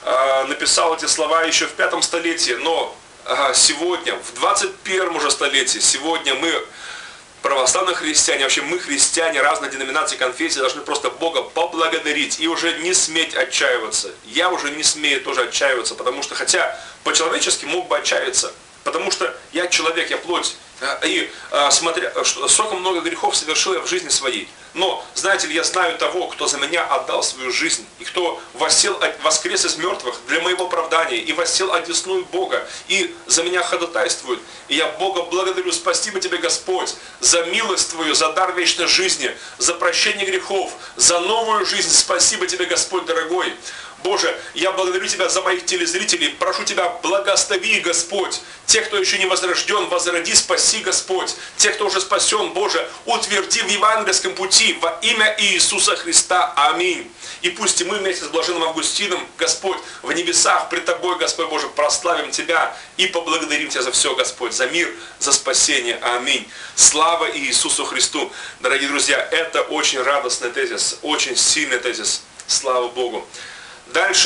написал эти слова еще в 5 столетии, но сегодня, в 21 уже столетии, сегодня мы, православные христиане, вообще мы, христиане разных деноминаций, конфессий, должны просто Бога поблагодарить и уже не сметь отчаиваться. Я уже не смею тоже отчаиваться, потому что, хотя по-человечески мог бы отчаиваться, потому что я человек, я плоть, и смотря, сколько много грехов совершил я в жизни своей. Но, знаете ли, я знаю того, кто за меня отдал свою жизнь, и кто воскрес из мертвых для моего оправдания, и воссел одесную Бога, и за меня ходатайствует. И я Бога благодарю. Спасибо Тебе, Господь, за милость Твою, за дар вечной жизни, за прощение грехов, за новую жизнь. Спасибо Тебе, Господь дорогой. Боже, я благодарю Тебя за моих телезрителей. Прошу Тебя, благослови, Господь. Те, кто еще не возрожден, возроди, спаси, Господь. Те, кто уже спасен, Боже, утверди в евангельском пути во имя Иисуса Христа. Аминь. И пусть и мы вместе с блаженным Августином, Господь, в небесах пред Тобой, Господь Боже, прославим Тебя и поблагодарим Тебя за все, Господь, за мир, за спасение. Аминь. Слава Иисусу Христу. Дорогие друзья, это очень радостный тезис, очень сильный тезис. Слава Богу. Дальше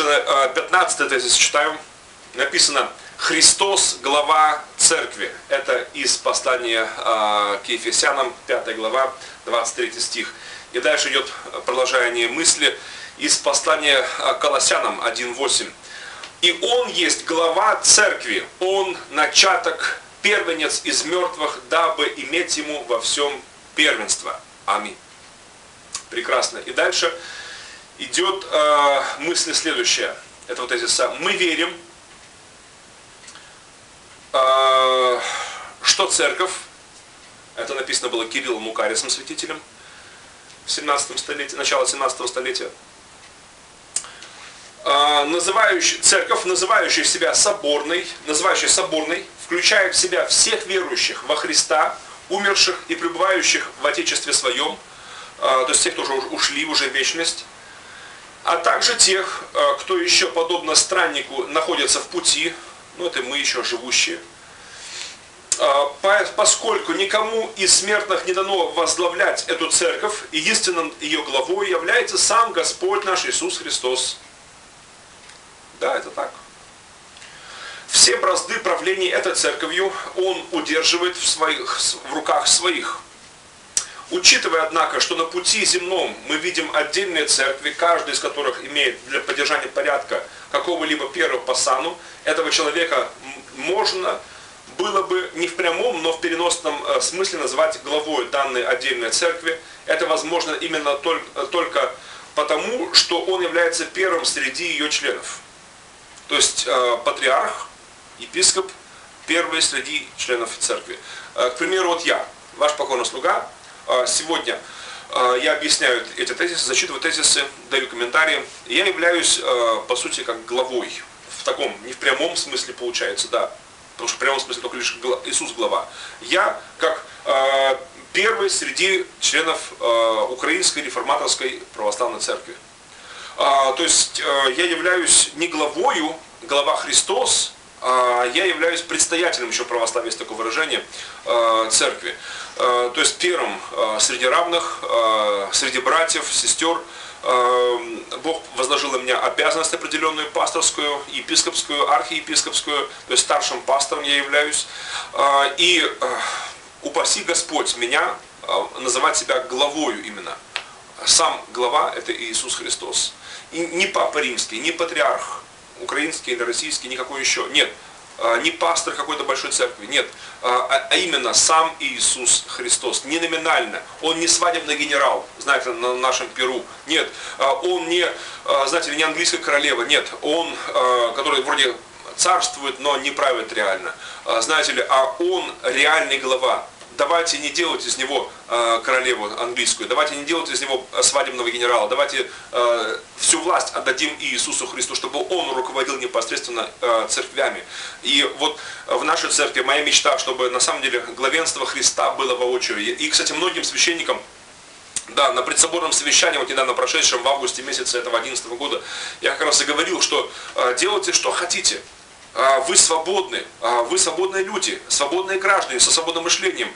15 тезис читаю. Написано: Христос, глава церкви. Это из послания к Ефесянам, 5 глава, 23 стих. И дальше идет продолжение мысли из послания к Колоссянам 1:8. И Он есть глава церкви, Он начаток, первенец из мертвых, дабы иметь Ему во всем первенство. Аминь. Прекрасно. И дальше идет мысль следующая. Это вот эти самые. Мы верим, что церковь, это написано было Кириллом Мукарисом, святителем, в 17 столетии, начало 17 столетия, церковь, называющая себя соборной, включает в себя всех верующих во Христа, умерших и пребывающих в Отечестве Своем, то есть тех, кто уже ушли уже в вечность, а также тех, кто еще, подобно страннику, находится в пути, ну это мы еще живущие, поскольку никому из смертных не дано возглавлять эту церковь, единственным ее главой является сам Господь наш Иисус Христос. Да, это так. Все бразды правления этой церковью Он удерживает в руках своих. Учитывая, однако, что на пути земном мы видим отдельные церкви, каждая из которых имеет для поддержания порядка какого-либо первого по сану, этого человека можно было бы не в прямом, но в переносном смысле назвать главой данной отдельной церкви. это возможно именно только потому, что он является первым среди ее членов. То есть патриарх, епископ, первый среди членов церкви. К примеру, вот я, ваш покорный слуга, сегодня я объясняю эти тезисы, зачитываю тезисы, даю комментарии. Я являюсь, по сути, как главой. В таком, не в прямом смысле получается, да. Потому что в прямом смысле только лишь Иисус глава. Я как первый среди членов Украинской реформаторской православной церкви. То есть я являюсь не главою, глава Христос, я являюсь предстоятелем, еще православия есть такое выражение, церкви. То есть первым среди равных, среди братьев, сестер. Бог возложил на меня обязанность определенную пасторскую, епископскую, архиепископскую, то есть старшим пастором я являюсь. И упаси Господь меня называть себя главою именно. Сам глава – это Иисус Христос. И не папа римский, не патриарх украинский или российский, никакой еще. Нет. Не пастор какой-то большой церкви, нет, а именно сам Иисус Христос, не номинально, он не свадебный генерал, знаете, на нашем Перу, нет, он не, знаете ли, не английская королева, нет, он, который вроде царствует, но не правит реально, знаете ли, а он реальный глава. Давайте не делать из него королеву английскую, давайте не делать из него свадебного генерала, давайте всю власть отдадим Иисусу Христу, чтобы Он руководил непосредственно церквями. И вот в нашей церкви моя мечта, чтобы на самом деле главенство Христа было воочию. И, кстати, многим священникам, да, на предсоборном совещании, вот недавно прошедшем в августе месяце этого 2011 года, я как раз и говорил, что делайте, что хотите. Вы свободные люди, свободные граждане со свободным мышлением.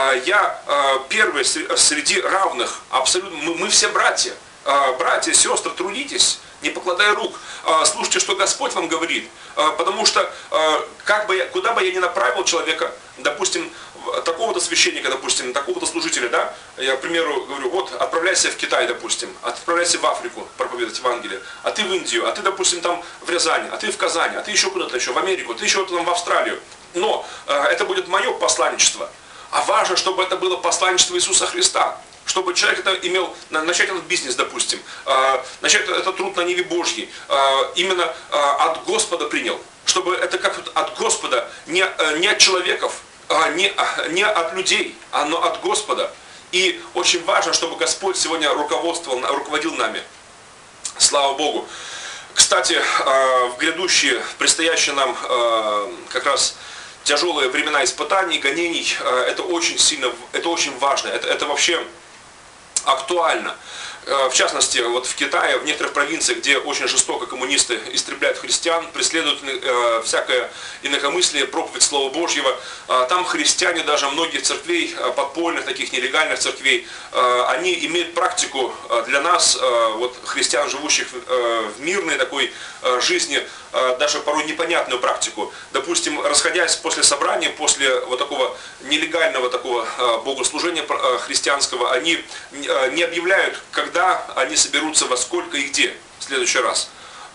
Я первый среди равных, абсолютно, мы все братья. Братья, сестры, трудитесь, не покладая рук. Слушайте, что Господь вам говорит. Потому что куда бы я ни направил человека, допустим, такого-то священника, допустим, такого-то служителя, да, я, к примеру, говорю, вот, отправляйся в Китай, допустим, отправляйся в Африку проповедовать Евангелие, а ты в Индию, а ты, допустим, там в Рязани, а ты в Казани, а ты еще куда-то еще, в Америку, ты еще там в Австралию. Но это будет мое посланничество. А важно, чтобы это было посланничество Иисуса Христа. Чтобы человек это имел, начать этот бизнес, допустим, начать этот труд на ниве Божьей, именно от Господа принял. Чтобы это как от Господа, не от человеков, не от людей, но от Господа. И очень важно, чтобы Господь сегодня руководил нами. Слава Богу. Кстати, в грядущие, в предстоящие нам как раз тяжелые времена испытаний, гонений, это очень сильно, это очень важно, это вообще актуально. В частности, вот в Китае, в некоторых провинциях, где очень жестоко коммунисты истребляют христиан, преследуют всякое инакомыслие, проповедь Слова Божьего, там христиане, даже многих церквей, подпольных, таких нелегальных церквей, они имеют практику для нас, вот христиан, живущих в мирной такой жизни, даже порой непонятную практику. Допустим, расходясь после собрания, после вот такого нелегального такого богослужения христианского, они не объявляют, когда они соберутся, во сколько и где в следующий раз.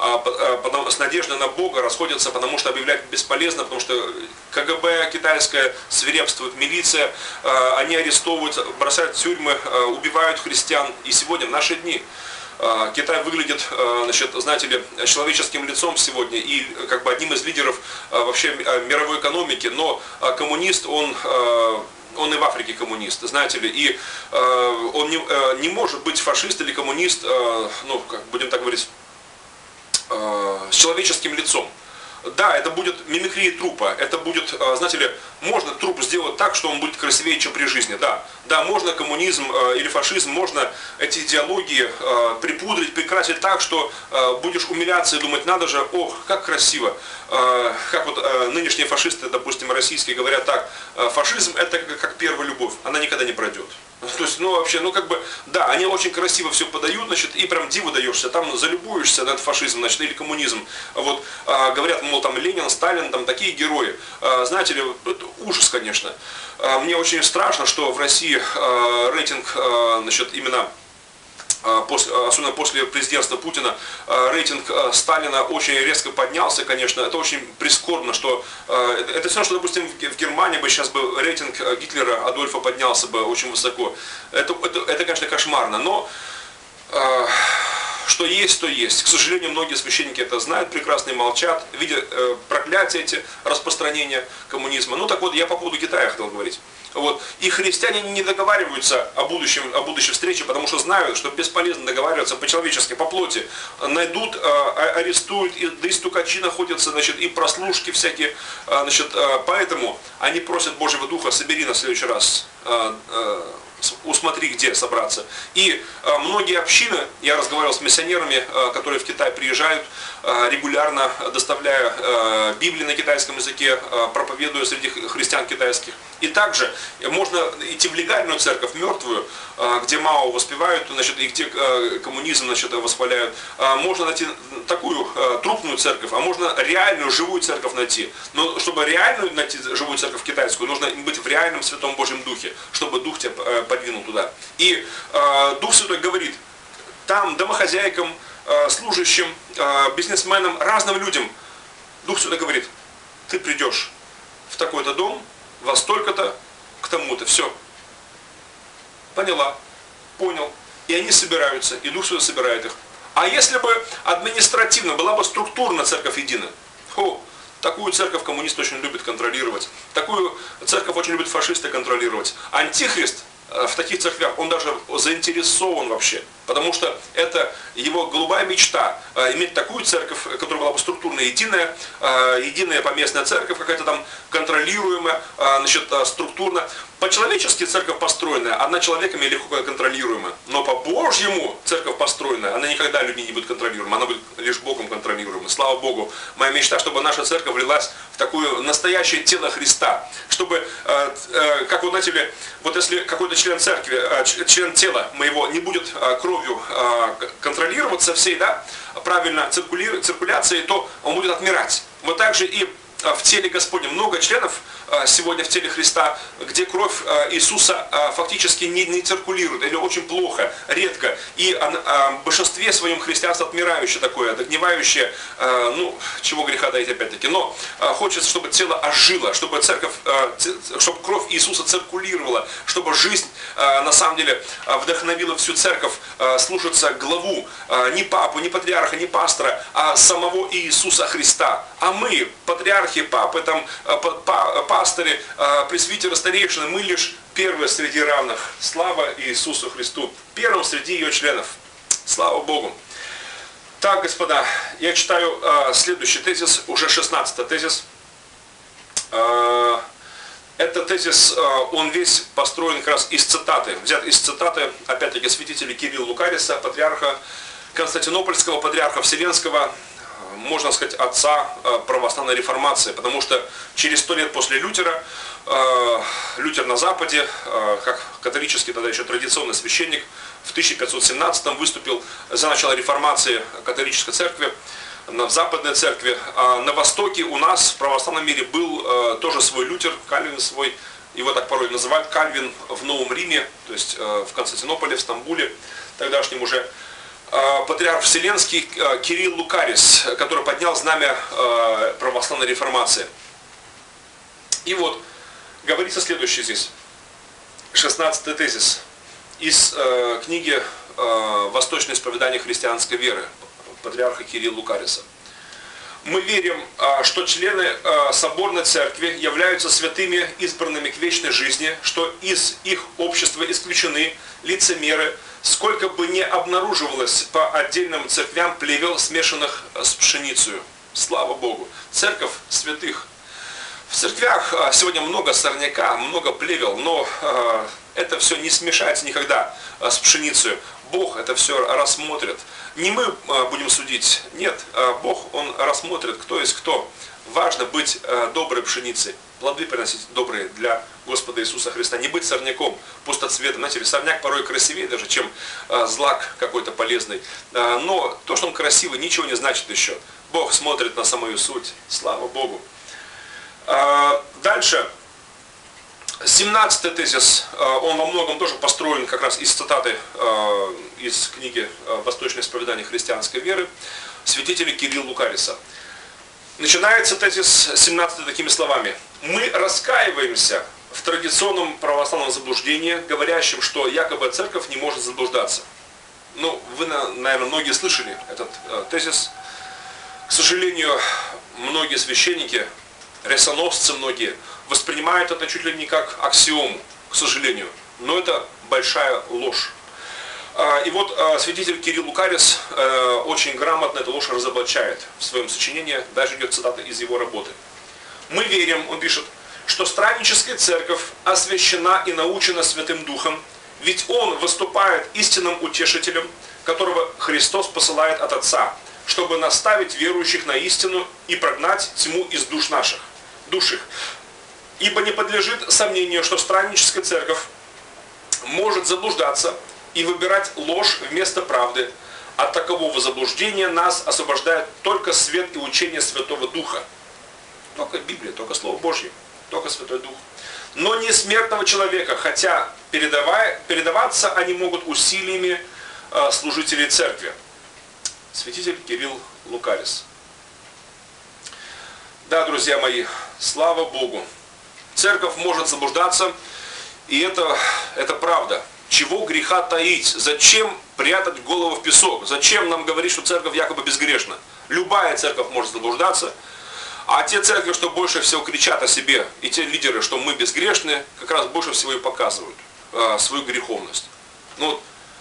С надеждой на Бога расходятся, потому что объявлять бесполезно, потому что КГБ китайское свирепствует, милиция, они арестовывают, бросают в тюрьмы, убивают христиан. И сегодня, в наши дни, Китай выглядит, значит, знаете ли, человеческим лицом сегодня и как бы одним из лидеров вообще мировой экономики, но коммунист, он и в Африке коммунист, знаете ли, и он не может быть фашист или коммунист, ну, как будем так говорить, с человеческим лицом. Да, это будет мимикрия трупа, это будет, знаете ли, можно труп сделать так, что он будет красивее, чем при жизни, да. Да, можно коммунизм или фашизм, можно эти идеологии припудрить, прикрасить так, что будешь умиляться и думать, надо же, ох, как красиво. Как вот нынешние фашисты, допустим, российские, говорят так, фашизм это как первая любовь, она никогда не пройдет. То есть, ну вообще, ну как бы, да, они очень красиво все подают, значит, и прям диву даешься, там залюбуешься на этот фашизм, значит, или коммунизм. Вот, говорят, мол, там Ленин, Сталин, там такие герои. Знаете ли, это ужас, конечно. Мне очень страшно, что в России рейтинг, значит, именно особенно после президентства Путина, рейтинг Сталина очень резко поднялся, конечно. Это очень прискорбно, что это все равно, что, допустим, в Германии бы сейчас бы рейтинг Гитлера, Адольфа поднялся бы очень высоко. Это конечно, кошмарно, но что есть, то есть. К сожалению, многие священники это знают прекрасно и молчат, видя проклятия эти, распространения коммунизма. Ну так вот, я по поводу Китая хотел говорить. Вот. И христиане не договариваются о будущей встрече, потому что знают, что бесполезно договариваться по-человечески, по плоти. Найдут, арестуют, да и стукачи находятся, значит, и прослушки всякие. Значит, поэтому они просят Божьего Духа: собери на следующий раз, усмотри, где собраться. И многие общины, я разговаривал с миссионерами, которые в Китай приезжают, регулярно доставляя Библии на китайском языке, проповедуя среди христиан китайских. И также можно идти в легальную церковь, мертвую, где Мао воспевают, значит, и где коммунизм, значит, восхваляют. Можно найти такую трупную церковь, а можно реальную, живую церковь найти. Но чтобы реальную найти живую церковь китайскую, нужно быть в реальном Святом Божьем Духе, чтобы Дух тебя подвинул туда. И Дух Святой говорит там домохозяйкам, служащим, бизнесменам, разным людям. Дух Святой говорит: ты придешь в такой-то дом, во столько-то, к тому-то. Все. Поняла. Понял. И они собираются, и Дух Святой собирает их. А если бы административно была бы структурно церковь едина? Такую церковь коммунисты очень любят контролировать. Такую церковь очень любят фашисты контролировать. Антихрист в таких церквях, он даже заинтересован вообще. Потому что это его голубая мечта, иметь такую церковь, которая была бы структурно единая, единая поместная церковь, какая-то там контролируемая, значит, структурно. По-человечески церковь построенная, она человеками легко контролируема. Но по-божьему церковь построенная, она никогда людьми не будет контролируема, она будет лишь Богом контролируема. Слава Богу. Моя мечта, чтобы наша церковь влилась в такое настоящее тело Христа. Чтобы, как вы знаете, вот если какой-то член церкви, член тела моего не будет кровью контролироваться всей, да, правильно циркуляцией, то он будет отмирать. Вот так же и в теле Господнем много членов сегодня в теле Христа, где кровь Иисуса фактически не циркулирует, или очень плохо, редко. И в большинстве своем христианство отмирающее такое, догнивающее, ну, чего греха таить опять-таки. Но хочется, чтобы тело ожило, чтобы церковь, чтобы кровь Иисуса циркулировала, чтобы жизнь на самом деле вдохновила всю церковь слушаться главу, не папу, не патриарха, не пастора, а самого Иисуса Христа. А мы, патриархи, папы, там, пастыри, пресвитеры, старейшины, мы лишь первые среди равных. Слава Иисусу Христу. Первым среди ее членов. Слава Богу. Так, господа, я читаю следующий тезис, уже 16-й тезис. Этот тезис, он весь построен как раз из цитаты. Взят из цитаты, опять-таки, святителя Кирилла Лукариса, патриарха Константинопольского, патриарха Вселенского, можно сказать, отца православной реформации, потому что через 100 лет после Лютера, Лютер на Западе, как католический тогда еще традиционный священник, в 1517 выступил за начало реформации католической церкви, в Западной церкви. А на Востоке у нас в православном мире был тоже свой Лютер, Кальвин свой, его так порой называют, Кальвин в Новом Риме, то есть в Константинополе, в Стамбуле, тогдашнем уже. Патриарх Вселенский Кирилл Лукарис, который поднял знамя православной реформации. И вот, говорится следующее здесь. 16-й тезис из книги «Восточное исповедание христианской веры» патриарха Кирилла Лукариса. Мы верим, что члены соборной церкви являются святыми, избранными к вечной жизни, что из их общества исключены лицемеры, сколько бы ни обнаруживалось по отдельным церквям плевел, смешанных с пшеницей. Слава Богу! Церковь святых. В церквях сегодня много сорняка, много плевел, но это все не смешается никогда с пшеницей. Бог это все рассмотрит. Не мы будем судить, нет, Бог, Он рассмотрит, кто есть кто. Важно быть доброй пшеницей, плоды приносить добрые для Господа Иисуса Христа. Не быть сорняком, пустоцветом. Знаете, сорняк порой красивее даже, чем злак какой-то полезный. Но то, что он красивый, ничего не значит еще. Бог смотрит на самую суть. Слава Богу. Дальше. 17-й тезис, он во многом тоже построен как раз из цитаты из книги «Восточное исповедание христианской веры» святителя Кирилла Лукариса. Начинается тезис 17 такими словами. «Мы раскаиваемся в традиционном православном заблуждении, говорящем, что якобы церковь не может заблуждаться». Ну, вы, наверное, многие слышали этот тезис. К сожалению, многие священники, рясоносцы многие, воспринимают это чуть ли не как аксиому, к сожалению. Но это большая ложь. И вот святитель Кирилл Лукарис очень грамотно эту ложь разоблачает в своем сочинении, даже идет цитата из его работы. «Мы верим, он пишет, что странническая церковь освящена и научена Святым Духом, ведь он выступает истинным утешителем, которого Христос посылает от Отца, чтобы наставить верующих на истину и прогнать тьму из душ наших, душ их. Ибо не подлежит сомнению, что странническая церковь может заблуждаться и выбирать ложь вместо правды. От такового заблуждения нас освобождает только свет и учение Святого Духа». Только Библия, только Слово Божье, только Святой Дух. «Но не смертного человека, хотя передаваться они могут усилиями служителей церкви». Святитель Кирилл Лукарис. Да, друзья мои, слава Богу. Церковь может заблуждаться, и это правда. Чего греха таить? Зачем прятать голову в песок? Зачем нам говорить, что церковь якобы безгрешна? Любая церковь может заблуждаться. А те церкви, что больше всего кричат о себе, и те лидеры, что мы безгрешны, как раз больше всего и показывают свою греховность. Ну,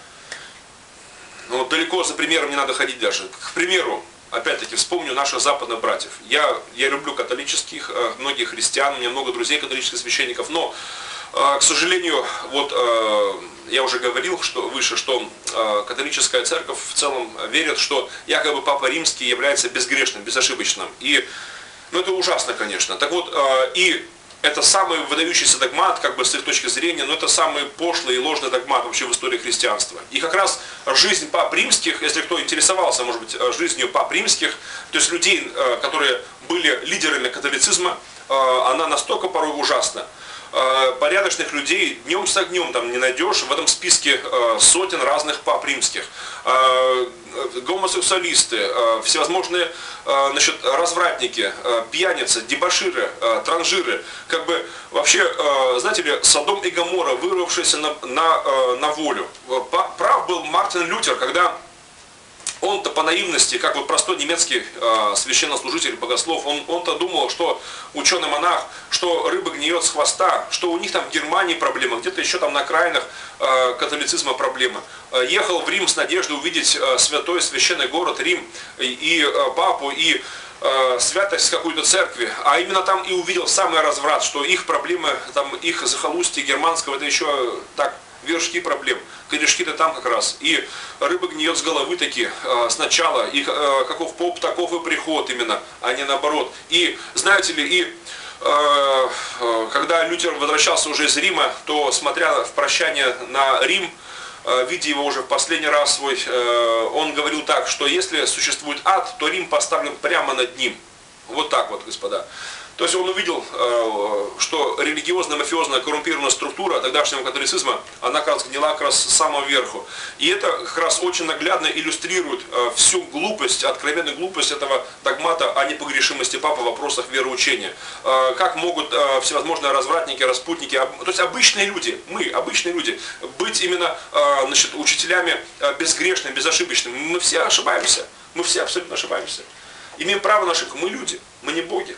далеко за примером не надо ходить даже. К примеру, опять-таки, вспомню наших западных братьев. Я люблю католических, многих христиан, у меня много друзей католических священников, но, к сожалению, вот я уже говорил выше, что католическая церковь в целом верит, что якобы Папа Римский является безгрешным, безошибочным. И, это ужасно, конечно. Так вот, и это самый выдающийся догмат, как бы с их точки зрения, но это самый пошлый и ложный догмат вообще в истории христианства. И как раз жизнь Пап Римских, если кто интересовался, может быть, жизнью Пап Римских, то есть людей, которые были лидерами католицизма, она настолько порой ужасна. Порядочных людей днем с огнем там не найдешь, в этом списке сотен разных Пап Римских. Гомосексуалисты, всевозможные развратники, пьяницы, дебоширы, транжиры. Как бы вообще, знаете ли, Содом и Гоморра, вырвавшиеся на волю. Прав был Мартин Лютер, когда он-то по наивности, как вот простой немецкий священнослужитель, богослов, он-то думал, что ученый-монах, что рыба гниет с хвоста, что у них там в Германии проблема, где-то еще там на окраинах католицизма проблема. Ехал в Рим с надеждой увидеть святой священный город Рим и папу, и святость какой-то церкви, а именно там и увидел самый разврат, что их проблемы, там их захолустье германского, это еще так, вершки проблем, корешки-то там как раз. И рыба гниет с головы таки сначала, и каков поп, таков и приход именно, а не наоборот. И знаете ли, когда Лютер возвращался уже из Рима, то смотря в прощание на Рим, видя его уже в последний раз свой, он говорил так, что если существует ад, то Рим поставлен прямо над ним. Вот так вот, господа. То есть он увидел, что религиозно-мафиозная коррумпированная структура тогдашнего католицизма, она как раз гнила как раз с самого верху. И это как раз очень наглядно иллюстрирует всю глупость, откровенную глупость этого догмата о непогрешимости папы в вопросах вероучения. Как могут всевозможные развратники, распутники, то есть обычные люди, мы, обычные люди, быть именно учителями безгрешными, безошибочными. Мы все ошибаемся, мы все абсолютно ошибаемся. Имеем право на ошибку, мы люди, мы не боги.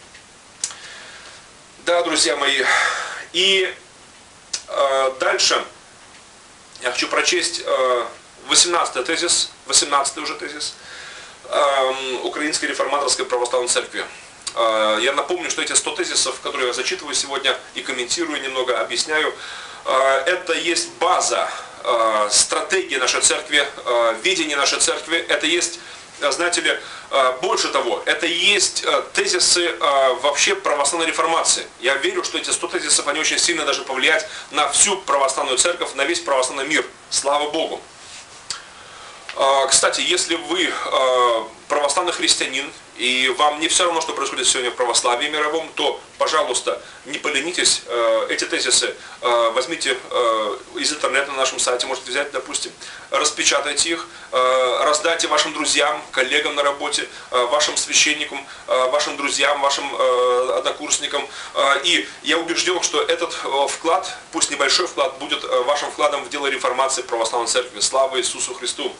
Да, друзья мои, и дальше я хочу прочесть 18-й тезис, 18-й уже тезис Украинской реформаторской православной церкви. Я напомню, что эти 100 тезисов, которые я зачитываю сегодня и комментирую немного, объясняю, это есть база, стратегия нашей церкви, видение нашей церкви, это есть, знаете ли, больше того, это и есть тезисы вообще православной реформации. Я верю, что эти 100 тезисов, они очень сильно даже повлияют на всю православную церковь, на весь православный мир. Слава Богу. Кстати, если вы православный христианин, и вам не все равно, что происходит сегодня в православии мировом, то, пожалуйста, не поленитесь, эти тезисы возьмите из интернета на нашем сайте, можете взять, допустим, распечатайте их, раздайте вашим друзьям, коллегам на работе, вашим священникам, вашим друзьям, вашим однокурсникам. И я убежден, что этот вклад, пусть небольшой вклад, будет вашим вкладом в дело реформации православной церкви. Слава Иисусу Христу!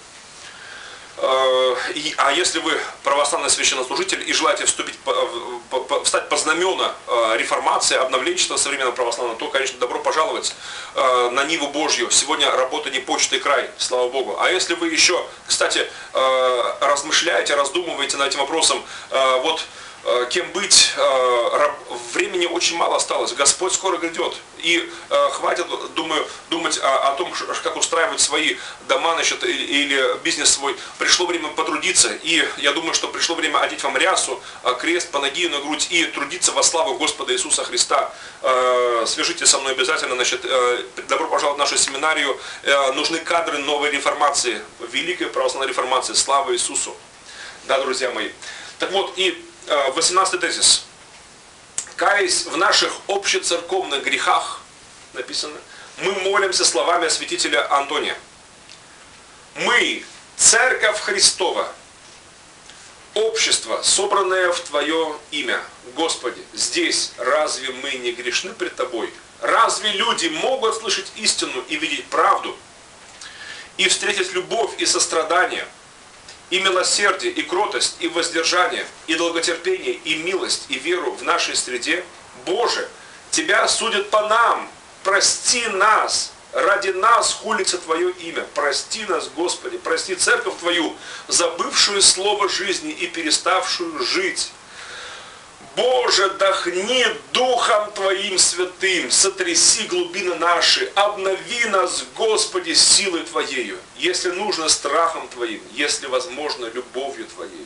А если вы православный священнослужитель и желаете встать по знамена реформации, обновленчества современного православного, то, конечно, добро пожаловать на Ниву Божью. Сегодня работа не почта и край, слава Богу. А если вы еще, кстати, размышляете, раздумываете над этим вопросом, вот кем быть, времени очень мало осталось, Господь скоро грядет. И хватит, думаю, думать о том, как устраивать свои дома, значит, или бизнес свой. Пришло время потрудиться. И я думаю, что пришло время одеть вам рясу, крест, панагию на грудь и трудиться во славу Господа Иисуса Христа. Свяжитесь со мной обязательно. Значит, добро пожаловать в нашу семинарию. Нужны кадры новой реформации, великой православной реформации. Слава Иисусу. Да, друзья мои. Так вот, и 18 тезис. Каясь в наших общецерковных грехах, написано, мы молимся словами святителя Антония. Мы, Церковь Христова, общество, собранное в Твое имя. Господи, здесь разве мы не грешны пред Тобой? Разве люди могут слышать истину и видеть правду, и встретить любовь и сострадание, и милосердие, и кротость, и воздержание, и долготерпение, и милость, и веру в нашей среде? Боже, Тебя судят по нам, прости нас, ради нас хулится Твое имя, прости нас, Господи, прости церковь Твою, забывшую слово жизни и переставшую жить. Боже, дохни Духом Твоим святым, сотряси глубины наши, обнови нас, Господи, силой Твоею, если нужно, страхом Твоим, если возможно, любовью Твоею.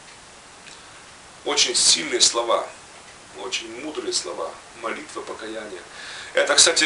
Очень сильные слова, очень мудрые слова, молитва покаяния. Это, кстати,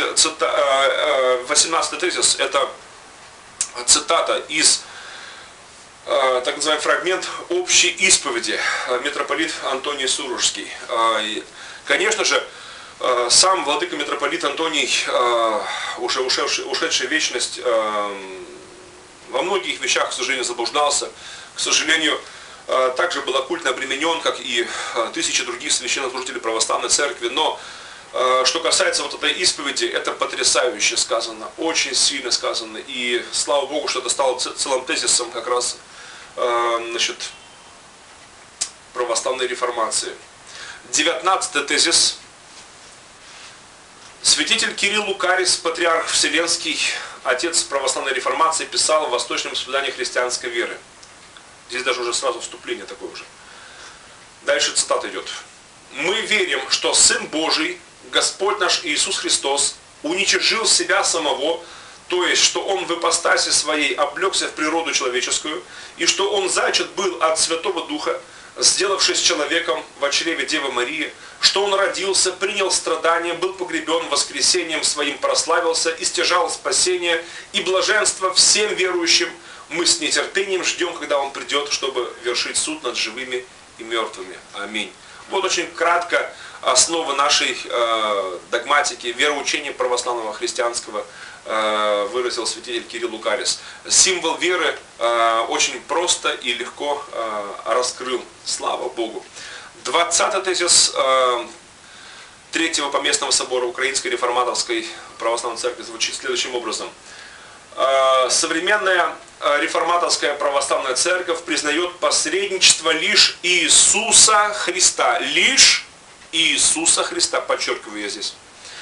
18 тезис, это цитата из так называемый фрагмент общей исповеди, митрополит Антоний Сурожский. Конечно же, сам владыка митрополит Антоний, уже ушедший в вечность, во многих вещах, к сожалению, заблуждался, к сожалению, также был оккультно обременен, как и тысячи других священнослужителей православной церкви, но что касается вот этой исповеди, это потрясающе сказано, очень сильно сказано, и слава Богу, что это стало целым тезисом как раз, значит, православной реформации. 19 тезис. Святитель Кирилл Лукарис, патриарх Вселенский, отец православной реформации, писал в «Восточном исповедании христианской веры». Здесь даже уже сразу вступление такое уже. Дальше цитата идет. «Мы верим, что Сын Божий, Господь наш Иисус Христос, уничижил себя самого, то есть, что Он в ипостаси своей облегся в природу человеческую, и что Он зачат был от Святого Духа, сделавшись человеком во чреве Девы Марии, что Он родился, принял страдания, был погребен, воскресением Своим прославился, истяжал спасение и блаженство всем верующим. Мы с нетерпением ждем, когда Он придет, чтобы вершить суд над живыми и мертвыми. Аминь». Вот очень кратко основа нашей догматики, вероучения православного христианского выразил святитель Кирилл Лукарис. Символ веры очень просто и легко раскрыл. Слава Богу. 20 тезис Третьего Поместного собора Украинской реформаторской православной церкви звучит следующим образом. Современная реформаторская православная церковь признает посредничество лишь Иисуса Христа. Лишь Иисуса Христа, подчеркиваю я здесь.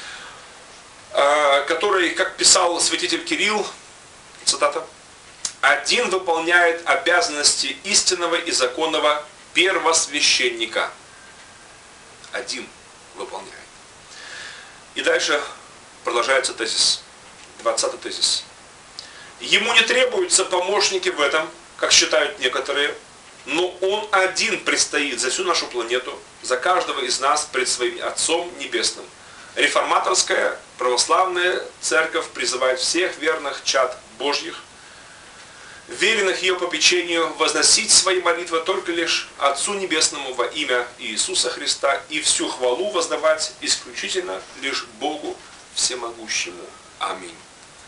Который, как писал святитель Кирилл, цитата, «один выполняет обязанности истинного и законного первосвященника». Один выполняет. И дальше продолжается тезис, 20 тезис. «Ему не требуются помощники в этом, как считают некоторые, но Он один предстоит за всю нашу планету, за каждого из нас пред Своим Отцом Небесным. Реформаторская православная церковь призывает всех верных чад Божьих веренных ее попечению, возносить свои молитвы только лишь Отцу Небесному во имя Иисуса Христа и всю хвалу воздавать исключительно лишь Богу Всемогущему. Аминь.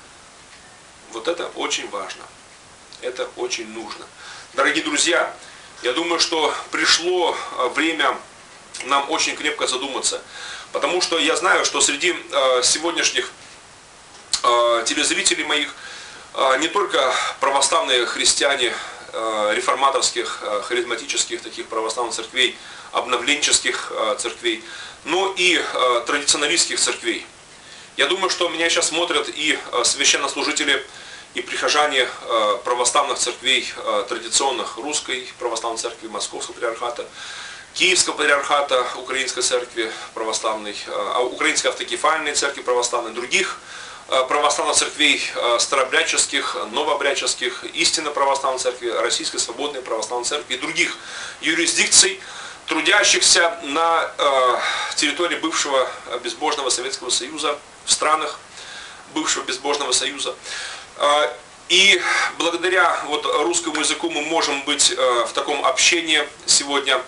Вот это очень важно. Это очень нужно. Дорогие друзья, я думаю, что пришло время нам очень крепко задуматься. Потому что я знаю, что среди сегодняшних телезрителей моих не только православные христиане реформаторских, харизматических таких православных церквей, обновленческих церквей, но и традиционалистских церквей. Я думаю, что меня сейчас смотрят и священнослужители, и прихожане православных церквей традиционных, Русской православной церкви, Московского патриархата, Киевского патриархата, Украинской церкви православной, Украинской автокефальной церкви православной, других православных церквей старообрядческих, новообрядческих, истинно православной церкви, Российской свободной православной церкви и других юрисдикций, трудящихся на территории бывшего безбожного Советского Союза, в странах бывшего безбожного Союза. И благодаря вот русскому языку мы можем быть в таком общении сегодня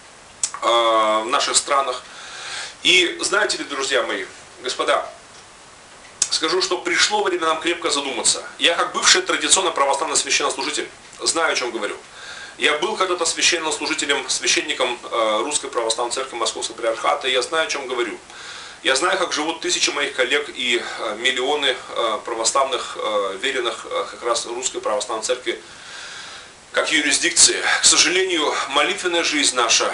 в наших странах. И знаете ли, друзья мои, господа, скажу, что пришло время нам крепко задуматься. Я, как бывший традиционно православный священнослужитель, знаю, о чем говорю. Я был когда-то священнослужителем, священником Русской православной церкви Московского патриархата, и я знаю, о чем говорю. Я знаю, как живут тысячи моих коллег и миллионы православных, веренных как раз Русской православной церкви, как юрисдикции. К сожалению, молитвенная жизнь наша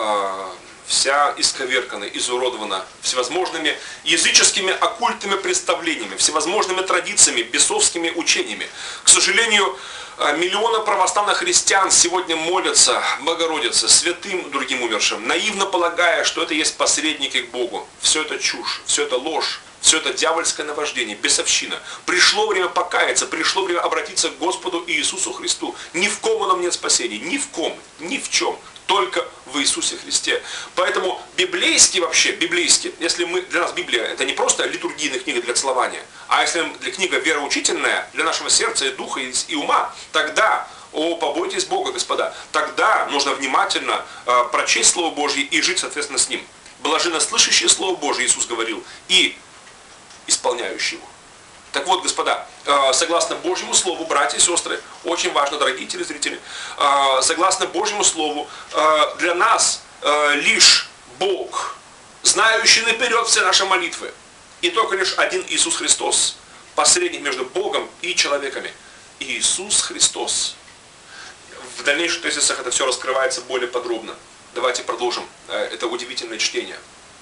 вся исковеркана, изуродована всевозможными языческими оккультными представлениями, всевозможными традициями, бесовскими учениями. К сожалению, миллионы православных христиан сегодня молятся Богородице, святым другим умершим, наивно полагая, что это есть посредники к Богу. Все это чушь, все это ложь, все это дьявольское наваждение, бесовщина. Пришло время покаяться, пришло время обратиться к Господу Иисусу Христу. Ни в ком нам нет спасения, ни в ком, ни в чем. Только в Иисусе Христе. Поэтому библейский вообще, библейский, если для нас Библия это не просто литургийная книга для целования, а если для книга вероучительная для нашего сердца и духа и ума, тогда, побойтесь Бога, господа, тогда нужно внимательно прочесть Слово Божье и жить соответственно с Ним. Блаженно слышащие Слово Божье, Иисус говорил, и исполняющие его. Так вот, господа, согласно Божьему Слову, братья и сестры, очень важно, дорогие телезрители, согласно Божьему Слову, для нас лишь Бог, знающий наперед все наши молитвы, и только лишь один Иисус Христос, посредник между Богом и человеками. Иисус Христос. В дальнейших тезисах это все раскрывается более подробно. Давайте продолжим это удивительное чтение.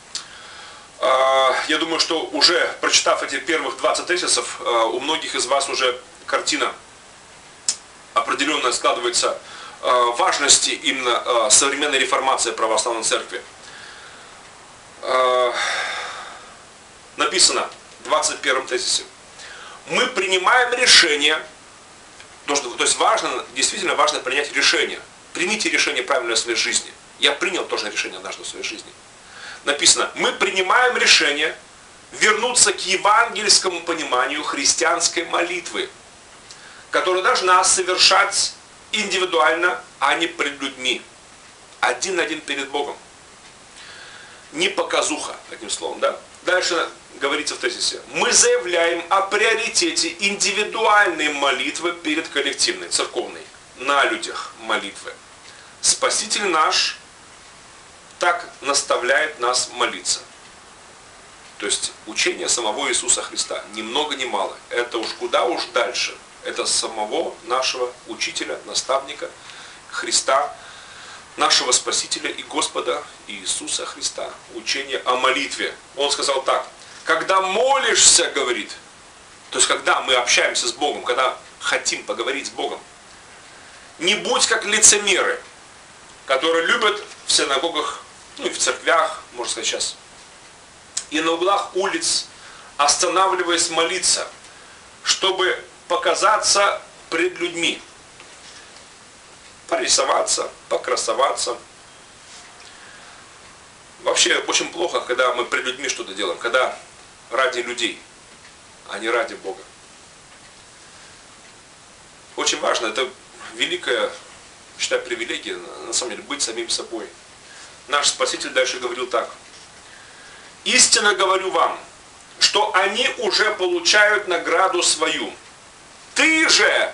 Я думаю, что уже прочитав эти первых 20 тезисов, у многих из вас уже картина определенно складывается важности именно современной реформации православной церкви. Написано в 21 тезисе. Мы принимаем решение, то есть важно, действительно важно принять решение. Примите решение правильное в своей жизни. Я принял тоже решение однажды в своей жизни. Написано, мы принимаем решение вернуться к евангельскому пониманию христианской молитвы, которая должна совершать индивидуально, а не пред людьми. Один на один перед Богом. Не показуха, одним словом, да? Дальше говорится в тезисе. Мы заявляем о приоритете индивидуальной молитвы перед коллективной, церковной, на людях молитвы. Спаситель наш так наставляет нас молиться. То есть учение самого Иисуса Христа. Ни много ни мало. Это уж куда уж дальше. Это самого нашего учителя, наставника Христа, нашего Спасителя и Господа Иисуса Христа. Учение о молитве. Он сказал так. Когда молишься, говорит, то есть когда мы общаемся с Богом, когда хотим поговорить с Богом, не будь как лицемеры, которые любят в синагогах, ну и в церквях, можно сказать сейчас, и на углах улиц, останавливаясь молиться, чтобы показаться пред людьми, порисоваться, покрасоваться. Вообще очень плохо, когда мы пред людьми что-то делаем, когда ради людей, а не ради Бога. очень важно, это великая, считаю, привилегия, на самом деле, быть самим собой. Наш Спаситель дальше говорил так. «Истинно говорю вам, что они уже получают награду свою. Ты же,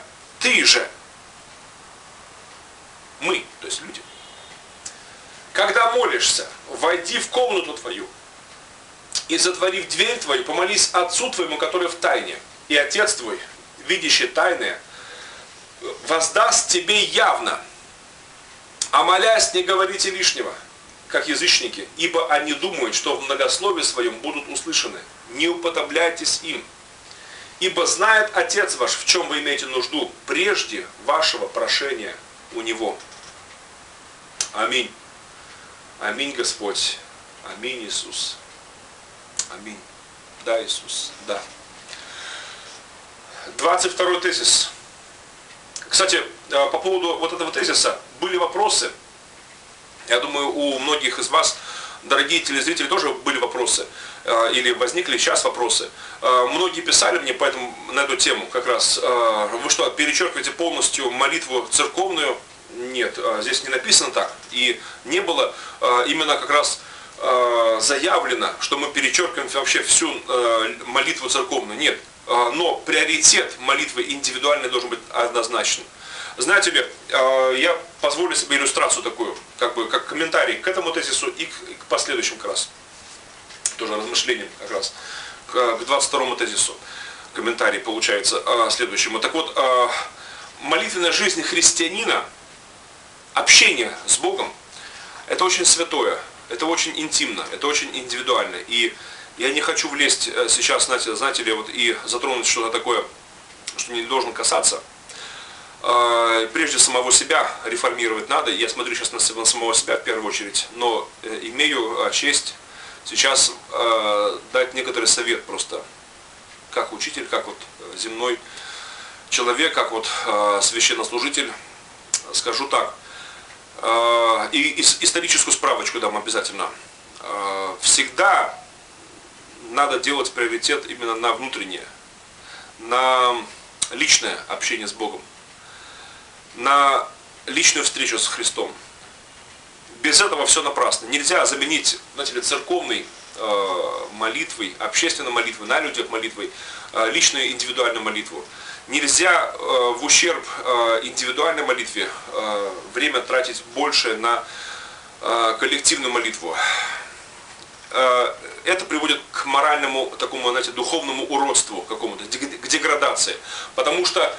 мы, то есть люди, когда молишься, войди в комнату твою и, затворив дверь твою, помолись Отцу твоему, который в тайне, и Отец твой, видящий тайное, воздаст тебе явно. А молясь, не говорите лишнего, как язычники, ибо они думают, что в многословии своем будут услышаны. Не уподобляйтесь им. Ибо знает Отец ваш, в чем вы имеете нужду, прежде вашего прошения у Него». Аминь. Аминь, Господь. Аминь, Иисус. Аминь. Да, Иисус, да. 22-й тезис. Кстати, по поводу вот этого тезиса были вопросы. Я думаю, у многих из вас, дорогие телезрители, тоже были вопросы. Или возникли сейчас вопросы. Многие писали мне поэтому, на эту тему как раз. Вы что, перечеркиваете полностью молитву церковную? Нет, здесь не написано так. И не было именно как раз заявлено, что мы перечеркиваем вообще всю молитву церковную. Нет. Но приоритет молитвы индивидуальной должен быть однозначным. Знаете ли, я позволю себе иллюстрацию такую, как комментарий к этому тезису и к последующим как раз. Тоже размышлениям как раз. К 22-му тезису. Комментарий получается следующему. Так вот, молитвенная жизнь христианина, общение с Богом, это очень святое, это очень интимно, это очень индивидуально. И я не хочу влезть сейчас, знаете ли, вот и затронуть что-то такое, что не должен касаться. Прежде самого себя реформировать надо. Я смотрю сейчас на самого себя в первую очередь, но имею честь сейчас дать некоторый совет просто, как учитель, как вот земной человек, как вот священнослужитель. Скажу так, и историческую справочку дам обязательно. Всегда надо делать приоритет именно на внутреннее, на личное общение с Богом, на личную встречу с Христом. Без этого все напрасно. Нельзя заменить, знаете ли, церковной молитвой, общественной молитвой, на людях молитвой, личную индивидуальную молитву. Нельзя в ущерб индивидуальной молитве время тратить больше на коллективную молитву. Это приводит к моральному, такому, знаете, духовному уродству какому-то, к деградации. Потому что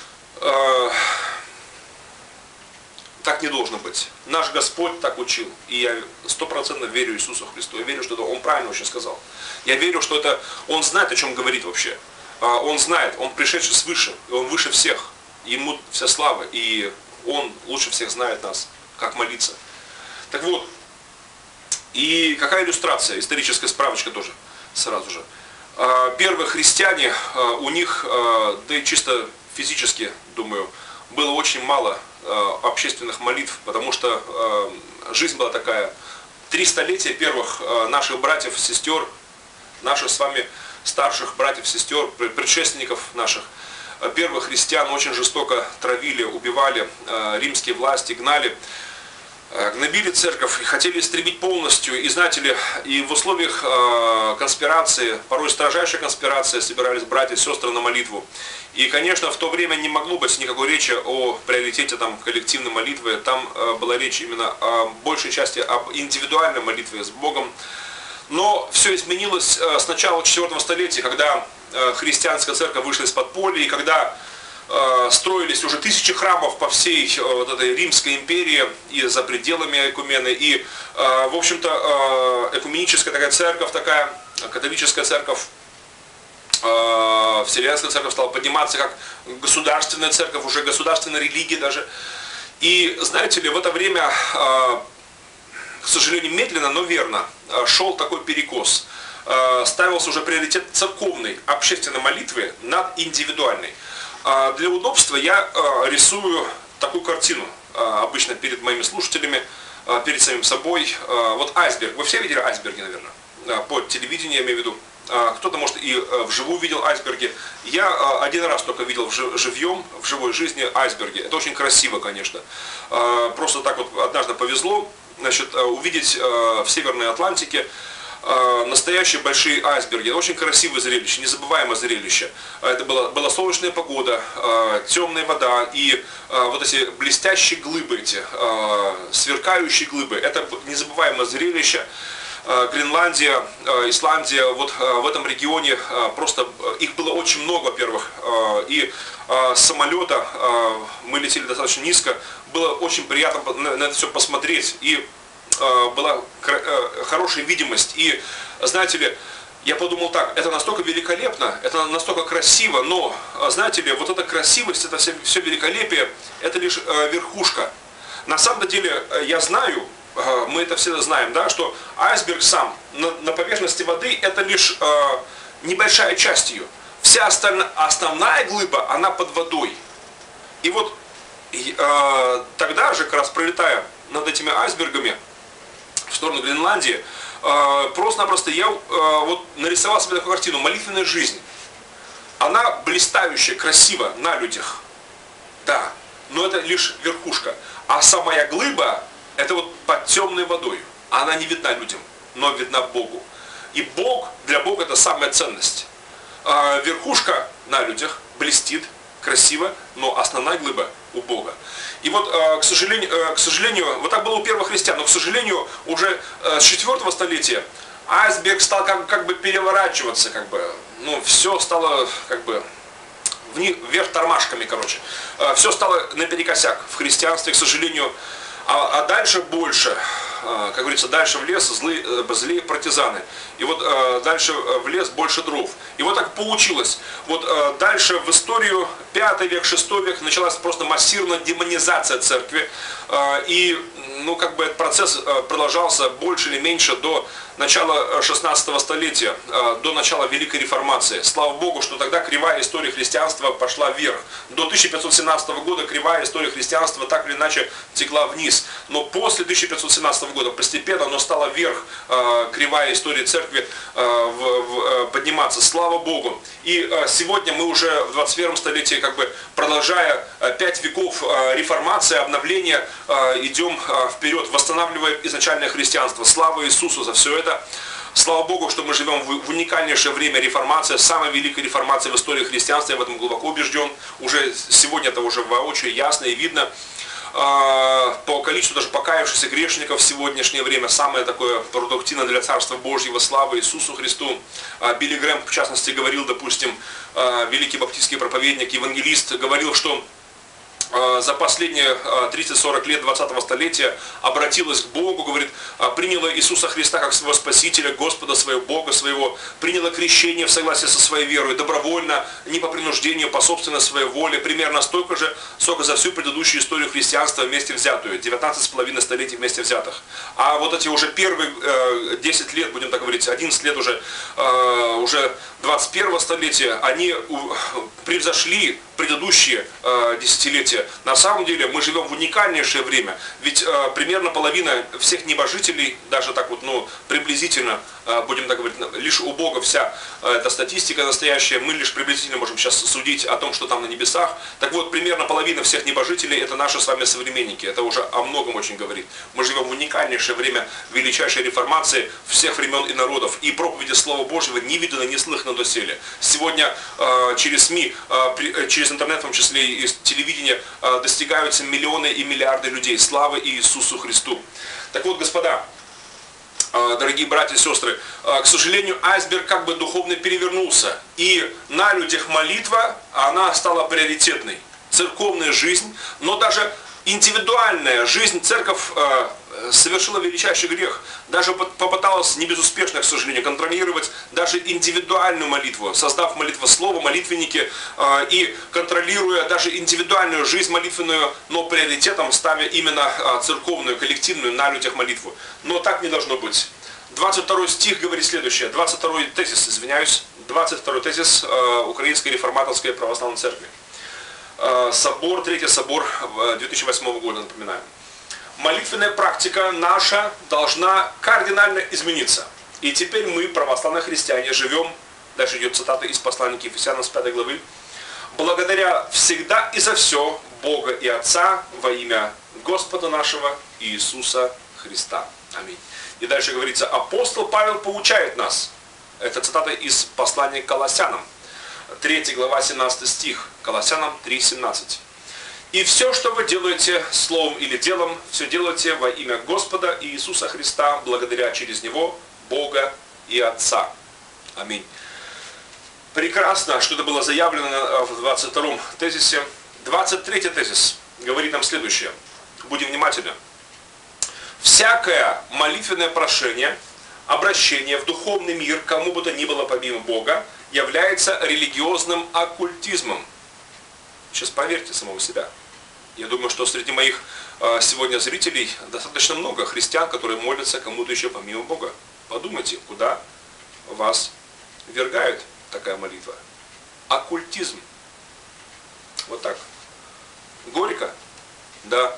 так не должно быть. Наш Господь так учил. И я 100% верю Иисусу Христу. Я верю, что это Он правильно очень сказал. Я верю, что это Он знает, о чем говорит вообще. Он знает, Он пришедший свыше, и Он выше всех. Ему вся слава, и Он лучше всех знает нас, как молиться. Так вот, и какая иллюстрация, историческая справочка тоже сразу же. Первые христиане, у них, да и чисто физически, думаю, было очень мало общественных молитв, потому что жизнь была такая. 3 столетия первых наших братьев, сестер, наших с вами старших братьев, сестер, предшественников наших, первых христиан очень жестоко травили, убивали, римские власти гнали, гнобили церковь и хотели истребить полностью. И знаете ли, и в условиях конспирации, порой строжайшей конспирации, собирались братья и сестры на молитву. И, конечно, в то время не могло быть никакой речи о приоритете там, коллективной молитвы. Там была речь именно о большей части об индивидуальной молитве с Богом. Но все изменилось с начала 4 столетия, когда христианская церковь вышла из подполья, и когда строились уже тысячи храмов по всей вот этой Римской империи и за пределами Экумены. И, в общем-то, экуменическая такая церковь, такая католическая церковь, Вселенская церковь стала подниматься как государственная церковь, уже государственная религия даже. И, знаете ли, в это время, к сожалению, медленно, но верно, шел такой перекос. Ставился уже приоритет церковной, общественной молитвы над индивидуальной. Для удобства я рисую такую картину, обычно перед моими слушателями, перед самим собой. Вот айсберг. Вы все видели айсберги, наверное? По телевидению, я имею в виду. кто-то, может, и вживую видел айсберги. Я один раз только видел живьем, в живой жизни айсберги. Это очень красиво, конечно. Просто так вот однажды повезло, значит, увидеть в Северной Атлантике настоящие большие айсберги. Это очень красивое зрелище, незабываемое зрелище. Это была солнечная погода, темная вода и вот эти блестящие глыбы, эти сверкающие глыбы. Это незабываемое зрелище. Гренландия, Исландия, вот в этом регионе просто их было очень много, во-первых, и с самолета мы летели достаточно низко, было очень приятно на это все посмотреть, и была хорошая видимость, и знаете ли, я подумал так, это настолько великолепно, это настолько красиво, но, знаете ли, вот эта красивость, это все великолепие, это лишь верхушка. На самом деле, я знаю, мы это все знаем, да, что айсберг сам на поверхности воды это лишь небольшая часть ее. Вся основная глыба, она под водой. И вот тогда же, как раз пролетая над этими айсбергами в сторону Гренландии, просто-напросто я вот нарисовал себе такую картину: молитвенная жизнь. Она блистающая, красива на людях. Да, но это лишь верхушка. А самая глыба, это вот под темной водой. Она не видна людям, но видна Богу. И Бог, для Бога это самая ценность. Верхушка на людях блестит, красиво, но основная глыба у Бога. И вот, к сожалению, вот так было у первых христиан, но, к сожалению, уже с 4 столетия айсберг стал как бы переворачиваться, как бы, ну, все стало как бы вверх тормашками, короче. Все стало наперекосяк в христианстве, к сожалению. А дальше больше, как говорится, дальше в лес злые партизаны. И вот дальше в лес больше дров. И вот так получилось. Вот дальше в историю 5 век, 6 век началась просто массированная демонизация церкви. И ну, как бы этот процесс продолжался больше или меньше до начала 16 столетия, до начала Великой Реформации. Слава Богу, что тогда кривая история христианства пошла вверх. До 1517 года кривая история христианства так или иначе текла вниз. Но после 1517 года постепенно оно стало вверх, кривая история церкви подниматься. Слава Богу. И сегодня мы уже в 21 столетии, как бы продолжая 5 веков реформации, обновления, идем вперед, восстанавливая изначальное христианство. Слава Иисусу за все это. Слава Богу, что мы живем в уникальнейшее время реформации, самой великой реформации в истории христианства, я в этом глубоко убежден. Уже сегодня это уже воочию ясно и видно. По количеству даже покаявшихся грешников в сегодняшнее время самое такое продуктивное для Царства Божьего. Слава Иисусу Христу. Билли Грэм, в частности, говорил, допустим, великий баптистский проповедник, евангелист, говорил, что за последние 30-40 лет 20-го столетия обратилась к Богу, говорит, приняла Иисуса Христа как своего Спасителя, Господа своего, Бога своего, приняла крещение в согласии со своей верой, добровольно, не по принуждению, по собственной своей воле, примерно столько же, сколько за всю предыдущую историю христианства вместе взятую, 19,5 столетий вместе взятых. А вот эти уже первые 10 лет, будем так говорить, 11 лет уже 21-го столетия, они превзошли предыдущие десятилетия. На самом деле мы живем в уникальнейшее время, ведь примерно половина всех небожителей, даже так вот, ну, приблизительно, будем так говорить, лишь у Бога вся эта статистика настоящая, мы лишь приблизительно можем сейчас судить о том, что там на небесах. Так вот, примерно половина всех небожителей это наши с вами современники, это уже о многом очень говорит. Мы живем в уникальнейшее время величайшей реформации всех времен и народов, и проповеди Слова Божьего не видано, не слыхано доселе. Сегодня через СМИ, через интернет, в том числе и телевидение, достигаются миллионы и миллиарды людей. Слава Иисусу Христу. Так вот, господа, дорогие братья и сестры, к сожалению, айсберг как бы духовно перевернулся. И на людях молитва, она стала приоритетной. Церковная жизнь, но даже индивидуальная жизнь, церковь совершила величайший грех. Даже попыталась не безуспешно, к сожалению, контролировать даже индивидуальную молитву, создав молитвослово, молитвенники, и контролируя даже индивидуальную жизнь молитвенную, но приоритетом ставя именно церковную, коллективную на людях молитву. Но так не должно быть. 22 стих говорит следующее, 22 тезис, извиняюсь, 22 тезис Украинской реформаторской православной церкви. Собор, Третий собор 2008 года, напоминаю. Молитвенная практика наша должна кардинально измениться. И теперь мы, православные христиане, живем, дальше идет цитата из послания к Ефесянам с 5 главы, благодаря всегда и за все Бога и Отца во имя Господа нашего Иисуса Христа. Аминь. И дальше говорится, апостол Павел поучает нас. Это цитата из послания к Колоссянам. 3 глава, 17 стих. Колоссянам 3:17. И все, что вы делаете словом или делом, все делайте во имя Господа Иисуса Христа, благодаря через Него Бога и Отца. Аминь. Прекрасно, что это было заявлено в 22-м тезисе. 23-й тезис говорит нам следующее. Будем внимательны. Всякое молитвенное прошение, обращение в духовный мир, кому бы то ни было помимо Бога, является религиозным оккультизмом. Сейчас проверьте самого себя. Я думаю, что среди моих сегодня зрителей достаточно много христиан, которые молятся кому-то еще помимо Бога. Подумайте, куда вас ввергает такая молитва. Оккультизм. Вот так. Горько. Да.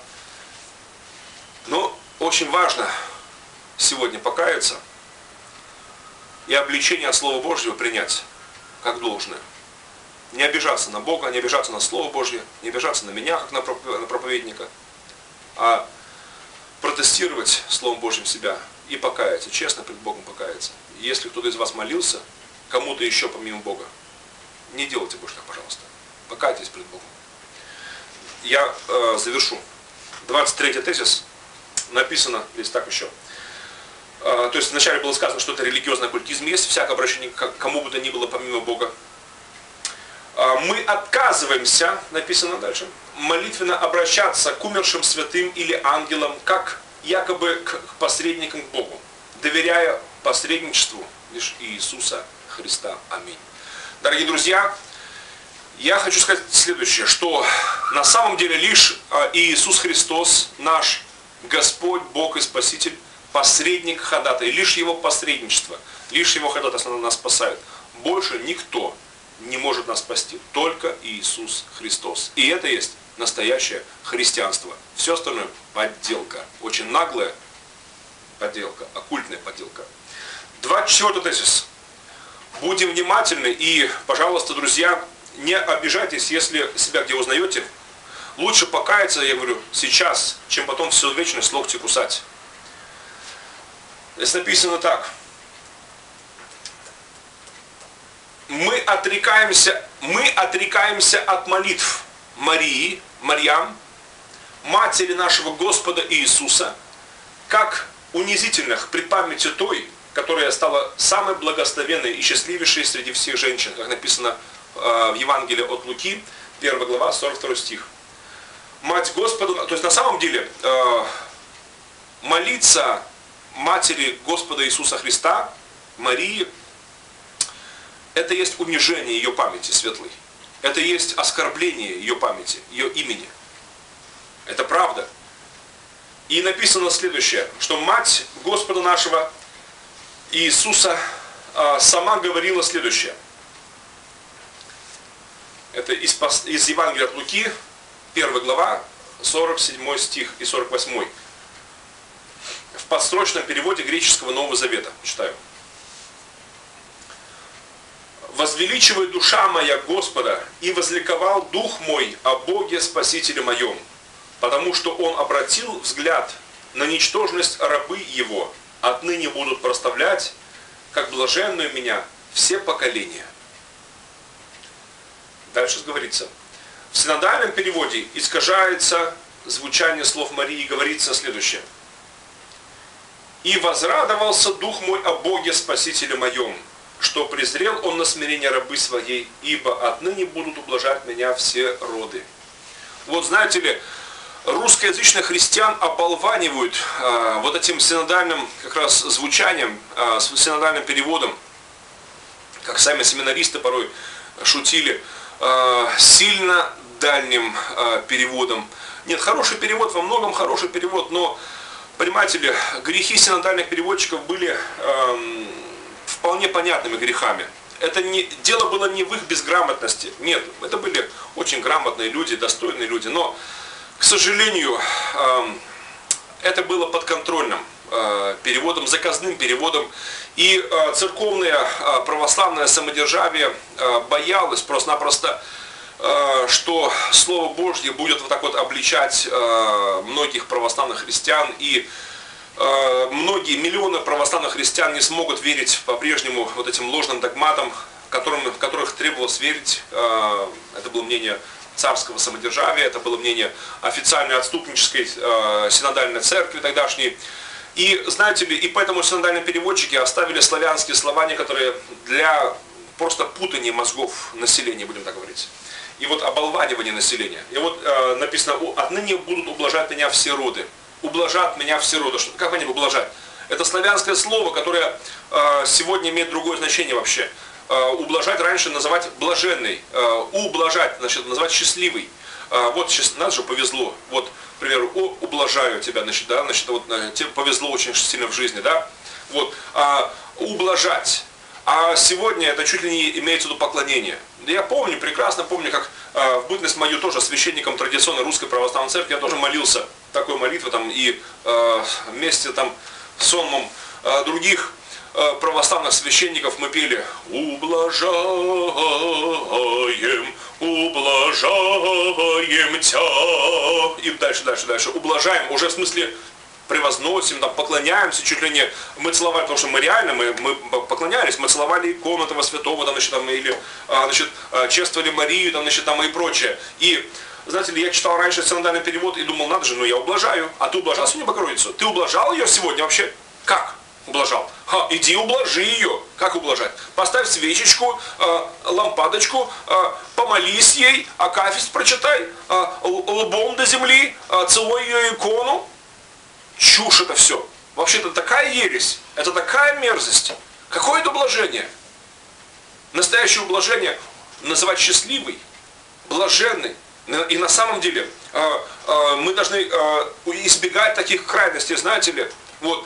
Но очень важно сегодня покаяться и обличение от Слова Божьего принять как должное. Не обижаться на Бога, не обижаться на Слово Божье, не обижаться на меня, как на проповедника, а протестировать Словом Божьим себя и покаяться, честно пред Богом покаяться. Если кто-то из вас молился кому-то еще помимо Бога, не делайте больше так, пожалуйста. Покайтесь пред Богом. Я завершу. 23-й тезис написано здесь так еще. То есть вначале было сказано, что это религиозный оккультизм есть, всякое обращение к кому бы то ни было помимо Бога. Мы отказываемся, написано дальше, молитвенно обращаться к умершим святым или ангелам, как якобы к посредникам к Богу, доверяя посредничеству лишь Иисуса Христа. Аминь. Дорогие друзья, я хочу сказать следующее, что на самом деле лишь Иисус Христос, наш Господь, Бог и Спаситель, посредник, ходатай, лишь Его посредничество, лишь Его ходатайство нас спасает. Больше никто не может нас спасти, только Иисус Христос. И это есть настоящее христианство. Все остальное подделка, очень наглая подделка, оккультная подделка. 24-й тезис. Будем внимательны и, пожалуйста, друзья, не обижайтесь, если себя где узнаете. Лучше покаяться, я говорю, сейчас, чем потом всю вечность локти кусать. Здесь написано так. Мы отрекаемся от молитв Марии, Марьям, матери нашего Господа Иисуса, как унизительных пред памятью той, которая стала самой благословенной и счастливейшей среди всех женщин, как написано в Евангелии от Луки, 1 глава, 42 стих. Мать Господа, то есть на самом деле молиться матери Господа Иисуса Христа, Марии, это есть унижение ее памяти светлой. Это есть оскорбление ее памяти, ее имени. Это правда. И написано следующее, что мать Господа нашего Иисуса сама говорила следующее. Это из Евангелия от Луки, 1 глава, 47 стих и 48. В подстрочном переводе греческого Нового Завета. Читаю. «Возвеличивай душа моя Господа, и возликовал дух мой о Боге Спасителе моем, потому что Он обратил взгляд на ничтожность рабы Его, отныне будут прославлять, как блаженную меня, все поколения». Дальше говорится. В синодальном переводе искажается звучание слов Марии и говорится следующее. «И возрадовался дух мой о Боге Спасителе моем, что презрел Он на смирение рабы своей, ибо отныне будут ублажать меня все роды». Вот знаете ли, русскоязычных христиан оболванивают вот этим синодальным как раз звучанием, синодальным переводом, как сами семинаристы порой шутили, сильно дальним переводом. Нет, хороший перевод, во многом хороший перевод, но, понимаете ли, грехи синодальных переводчиков были вполне понятными грехами. Дело было не в их безграмотности. Нет, это были очень грамотные люди, достойные люди. Но, к сожалению, это было подконтрольным. переводом, заказным переводом. И церковное православное самодержавие боялось просто-напросто, что Слово Божье будет вот так вот обличать многих православных христиан, и многие миллионы православных христиан не смогут верить по-прежнему вот этим ложным догматам, в которых требовалось верить. Это было мнение царского самодержавия, это было мнение официальной отступнической синодальной церкви тогдашней. И знаете ли, и поэтому синодальные переводчики оставили славянские слова, некоторые для просто путания мозгов населения, будем так говорить. И вот оболванивание населения. И вот написано: отныне будут ублажать меня все роды. Ублажат меня все роды. Как они ублажать? Это славянское слово, которое сегодня имеет другое значение вообще. Ублажать раньше называть блаженный. Ублажать, значит, называть счастливый. Вот сейчас нас же повезло. Вот, к примеру, ублажаю тебя, значит, да, значит, вот тебе повезло очень сильно в жизни, да. Вот, ублажать. А сегодня это чуть ли не имеется в виду поклонение. Я помню, прекрасно помню, как в бытность мою тоже священником традиционной русской православной церкви я тоже молился такой молитвой там, и вместе там с сонмом других православных священников мы пели: ублажаем, ублажаем тя. И дальше. Ублажаем, уже в смысле превозносим, там, поклоняемся, чуть ли не мы целовали, потому что мы реально, мы поклонялись, мы целовали икону этого святого, там, значит, там, или значит, чествовали Марию, там, значит, там, и прочее. И, знаете ли, я читал раньше синодальный перевод и думал: надо же, ну я ублажаю. А ты ублажал сегодня Богородицу? Ты ублажал ее сегодня вообще? Как ублажал? Иди ублажи ее. Как ублажать? Поставь свечечку, лампадочку, помолись ей, акафист прочитай, лбом до земли, целуй ее икону. Чушь это все. Вообще это такая ересь, это такая мерзость. Какое это ублажение? Настоящее ублажение называть счастливый, блаженный. И на самом деле мы должны избегать таких крайностей, знаете ли. Вот.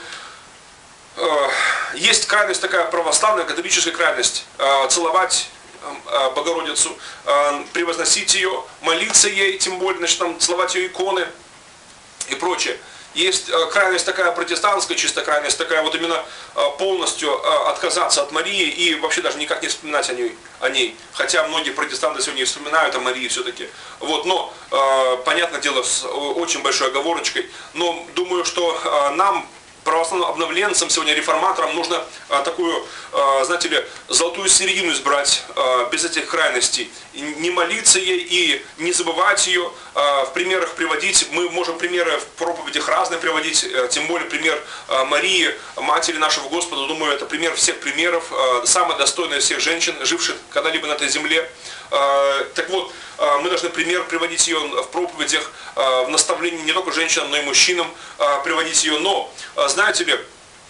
Есть крайность такая православная, католическая крайность. Целовать Богородицу, превозносить ее, молиться ей, тем более, значит, там, целовать ее иконы и прочее. Есть крайность такая протестантская, чисто крайность такая, вот именно полностью отказаться от Марии и вообще даже никак не вспоминать о ней. Хотя многие протестанты сегодня вспоминают о Марии все-таки. Вот, но, понятное дело, с очень большой оговорочкой. Но думаю, что нам, православным обновленцам, сегодня реформаторам, нужно такую, знаете ли, золотую середину избрать без этих крайностей. И не молиться ей и не забывать ее, в примерах приводить. Мы можем примеры в проповедях разные приводить, тем более пример Марии, матери нашего Господа. Думаю, это пример всех примеров, самая достойная всех женщин, живших когда-либо на этой земле. Так вот, мы должны пример приводить ее в проповедях, в наставлении не только женщинам, но и мужчинам приводить ее. Но, знаете ли,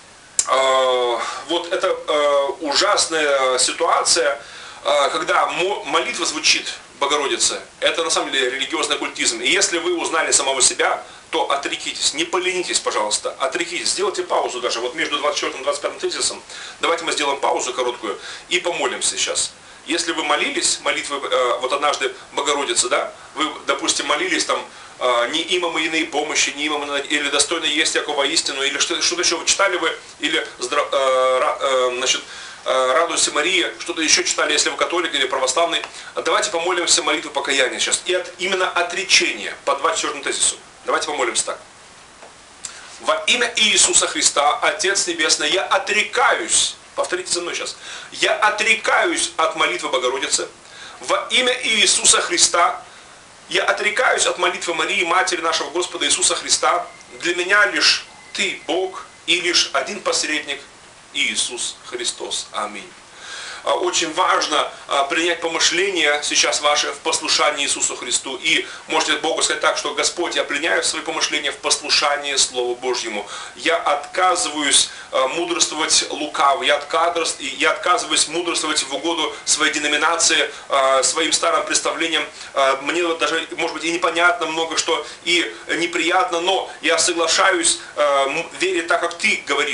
вот это ужасная ситуация, когда молитва звучит Богородице, это на самом деле религиозный оккультизм. И если вы узнали самого себя, то отрекитесь, не поленитесь, пожалуйста, отрекитесь, сделайте паузу даже, вот между 24 и 25 тезисом, давайте мы сделаем паузу короткую и помолимся сейчас. Если вы молились, молитвы, вот однажды Богородицы, да, вы, допустим, молились там, не имам иные помощи, не имам, или достойно есть Якова истину, или что-то еще вы читали вы, или значит, радуйся Мария, что-то еще читали, если вы католик или православный. Давайте помолимся молитву покаяния сейчас. И именно отречение по 24 тезису. Давайте помолимся так. Во имя Иисуса Христа, Отец Небесный, я отрекаюсь. Повторите за мной сейчас. Я отрекаюсь от молитвы Богородицы. Во имя Иисуса Христа я отрекаюсь от молитвы Марии, Матери нашего Господа Иисуса Христа. Для меня лишь Ты, Бог, и лишь один посредник, Иисус Христос. Аминь. Очень важно принять помышления сейчас ваши в послушании Иисусу Христу. И можете Богу сказать так, что Господь, я пленяю свои помышления в послушании Слову Божьему. Я отказываюсь мудрствовать лукаво. Я отказываюсь мудрствовать в угоду своей деноминации, своим старым представлениям. Мне даже, может быть, и непонятно много что, и неприятно, но я соглашаюсь верить так, как Ты говоришь.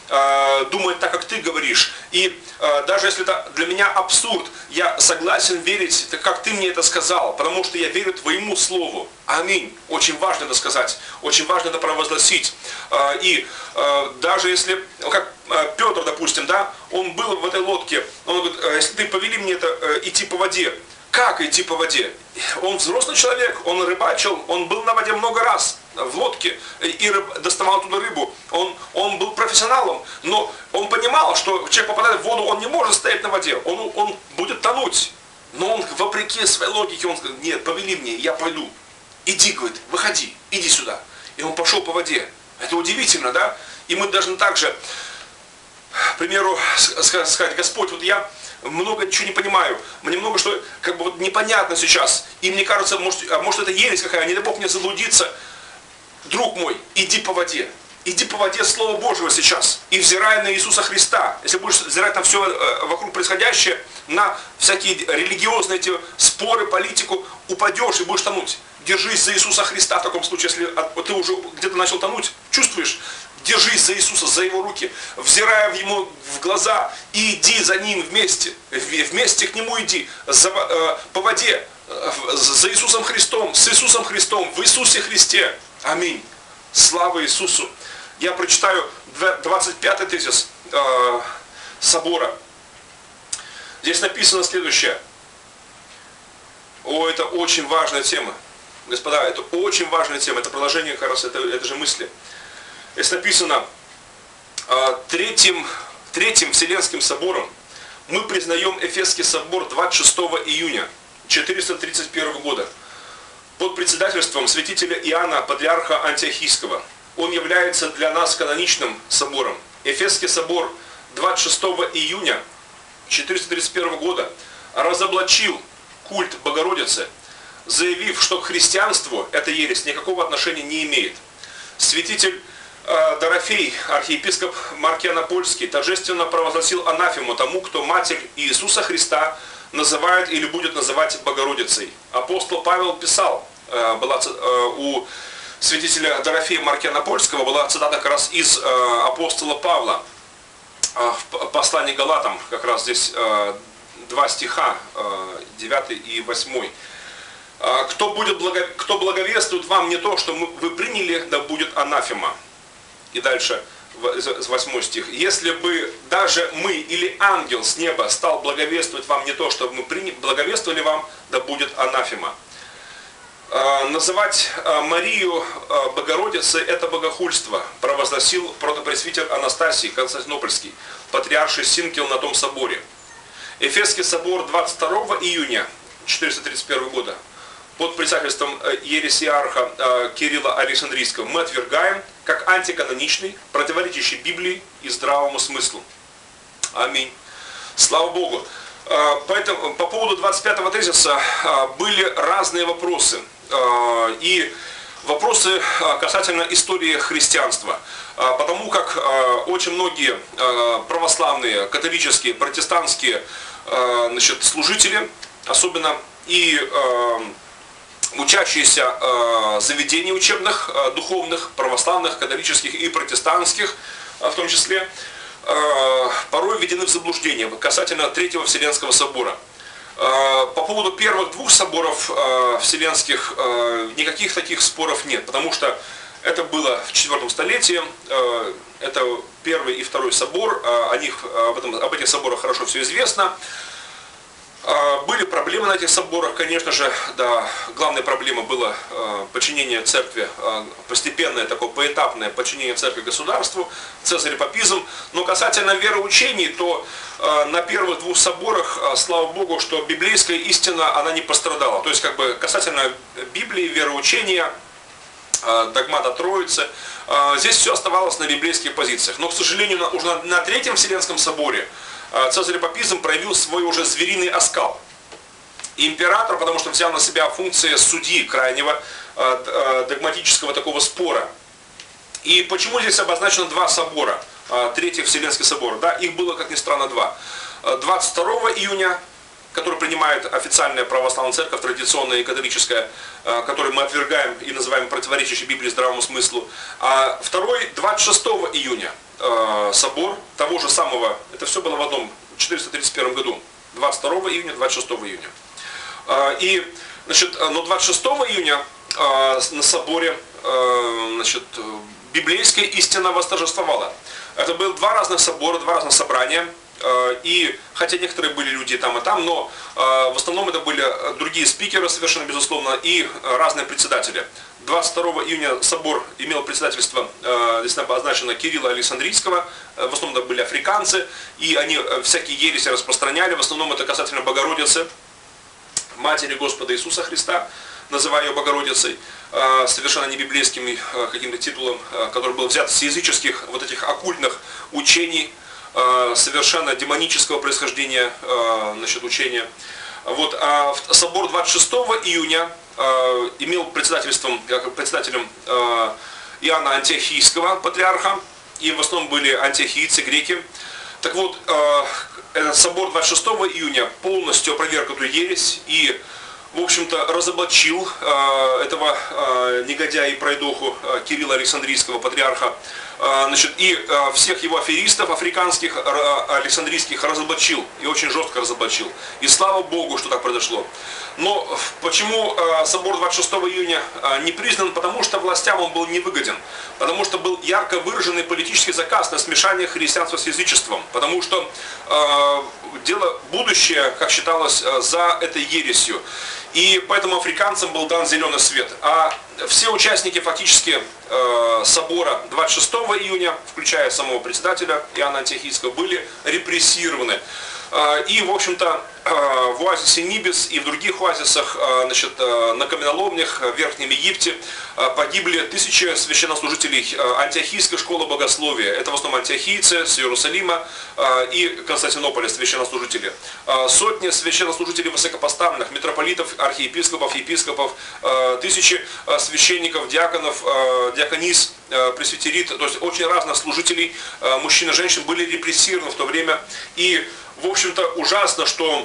думает так, как ты говоришь. И даже если это для меня абсурд, я согласен верить, как ты мне это сказал, потому что я верю твоему слову. Аминь. Очень важно это сказать, очень важно это провозгласить. И даже если, как Петр, допустим, да, он был в этой лодке, он говорит, если ты повели мне это идти по воде, как идти по воде? Он взрослый человек, он рыбачил, он был на воде много раз в лодке и доставал оттуда рыбу. Он был профессионалом, но он понимал, что человек попадает в воду, он не может стоять на воде, он будет тонуть. Но он, вопреки своей логике, он сказал, нет, повели мне, я пойду. Иди, говорит, выходи, иди сюда. И он пошел по воде. Это удивительно, да? И мы должны также, к примеру, сказать, Господь, вот я много чего не понимаю, мне много что как бы вот непонятно сейчас, и мне кажется, может это ересь какая, не дай Бог мне заблудиться. Друг мой, иди по воде Слова Божьего сейчас, и взирай на Иисуса Христа. Если будешь взирать на все вокруг происходящее, на всякие религиозные эти споры, политику, упадешь и будешь тонуть. Держись за Иисуса Христа в таком случае, если ты уже где-то начал тонуть, чувствуешь? Держись за Иисуса, за Его руки, взирая Ему в глаза и иди за Ним вместе. Вместе к Нему иди, по воде, за Иисусом Христом, с Иисусом Христом, в Иисусе Христе. Аминь. Слава Иисусу. Я прочитаю 25-й тезис собора. Здесь написано следующее. Это очень важная тема. Господа, это очень важная тема. Это продолжение как раз этой же мысли. Здесь написано, Третьим Вселенским собором мы признаем Эфесский собор 26 июня 431 года под председательством святителя Иоанна, патриарха Антиохийского. Он является для нас каноничным собором. Эфесский собор 26 июня 431 года разоблачил культ Богородицы, заявив, что к христианству эта ересь никакого отношения не имеет. Святитель Дорофей, архиепископ Маркианопольский, торжественно провозгласил анафему тому, кто Матерь Иисуса Христа называет или будет называть Богородицей. Апостол Павел писал, у святителя Дорофея Маркианопольского была цитата как раз из апостола Павла в послании Галатам, как раз здесь 2 стиха, 9 и 8. Кто благовествует вам не то, что вы приняли, да будет анафема. И дальше, 8 стих. Если бы даже мы или ангел с неба стал благовествовать вам не то, что мы благовествовали вам, да будет анафема. Называть Марию Богородицей – это богохульство, провозгласил протопресвитер Анастасий Константинопольский, патриарший Синкел на том соборе. Эфесский собор 22 июня 431 года под председательством ересиарха Кирилла Александрийского мы отвергаем как антиканоничный, противоречащий Библии и здравому смыслу. Аминь. Слава Богу. Поэтому по поводу 25-го тезиса были разные вопросы. И вопросы касательно истории христианства. Потому как очень многие православные, католические, протестантские служители, особенно и учащиеся заведений учебных, духовных, православных, католических и протестантских, в том числе, порой введены в заблуждение касательно Третьего Вселенского собора. По поводу первых двух соборов вселенских никаких таких споров нет, потому что это было в IV столетии, это первый и второй собор, об этих соборах хорошо все известно. Были проблемы на этих соборах, конечно же, да, главной проблемой было подчинение церкви, постепенное такое поэтапное подчинение церкви государству, цезарепапизм. Но касательно вероучений, то на первых двух соборах, слава Богу, что библейская истина, она не пострадала. То есть, как бы касательно Библии, вероучения, догмата Троицы, здесь все оставалось на библейских позициях. Но, к сожалению, уже на Третьем Вселенском соборе цезарепапизм проявил свой уже звериный оскал. И император, потому что взял на себя функции судьи крайнего догматического такого спора. И почему здесь обозначено два собора, Третий Вселенский собор? Да, их было, как ни странно, два. 22 июня который принимает официальная православная церковь, традиционная и католическая, который мы отвергаем и называем противоречащей Библии здравому смыслу. А второй 26 июня собор того же самого, это все было в одном, в 431 году, 22 июня, 26 июня. И, значит, но 26 июня на соборе, значит, библейская истина восторжествовала. Это было два разных собора, два разных собрания. И хотя некоторые были люди там и там, но в основном это были другие спикеры, совершенно безусловно, и разные председатели. 22 июня собор имел председательство, здесь обозначено, Кирилла Александрийского, в основном это были африканцы, и они всякие ереси распространяли, в основном это касательно Богородицы, Матери Господа Иисуса Христа, называя ее Богородицей, совершенно не библейским каким-то титулом, который был взят с языческих вот этих оккультных учений, совершенно демонического происхождения, значит, учения. Вот, а собор 26 июня имел председателем Иоанна Антиохийского, патриарха, и в основном были антиохийцы, греки. Так вот, этот собор 26 июня полностью опроверг эту ересь и, в общем-то, разоблачил этого негодяя и пройдоху Кирилла Александрийского, патриарха, значит, и всех его аферистов африканских, александрийских разоблачил, и очень жестко разоблачил. И слава Богу, что так произошло. Но почему собор 26 июня не признан? Потому что властям он был невыгоден. Потому что был ярко выраженный политический заказ на смешание христианства с язычеством. Потому что дело будущее, как считалось, за этой ересью. И поэтому африканцам был дан зеленый свет. А все участники фактически собора 26 июня, включая самого председателя Иоанна Антиохийского, были репрессированы. И, в общем-то, в оазисе Нибис и в других оазисах, значит, на каменоломнях в Верхнем Египте погибли тысячи священнослужителей Антиохийской школы богословия. Это в основном антиохийцы с Иерусалима и Константинополя, священнослужители. Сотни священнослужителей высокопоставленных, митрополитов, архиепископов, епископов, тысячи священников, диаконов, диаконис, пресвитерит, то есть очень разных служителей, мужчин и женщин были репрессированы в то время. И, в общем-то, ужасно, что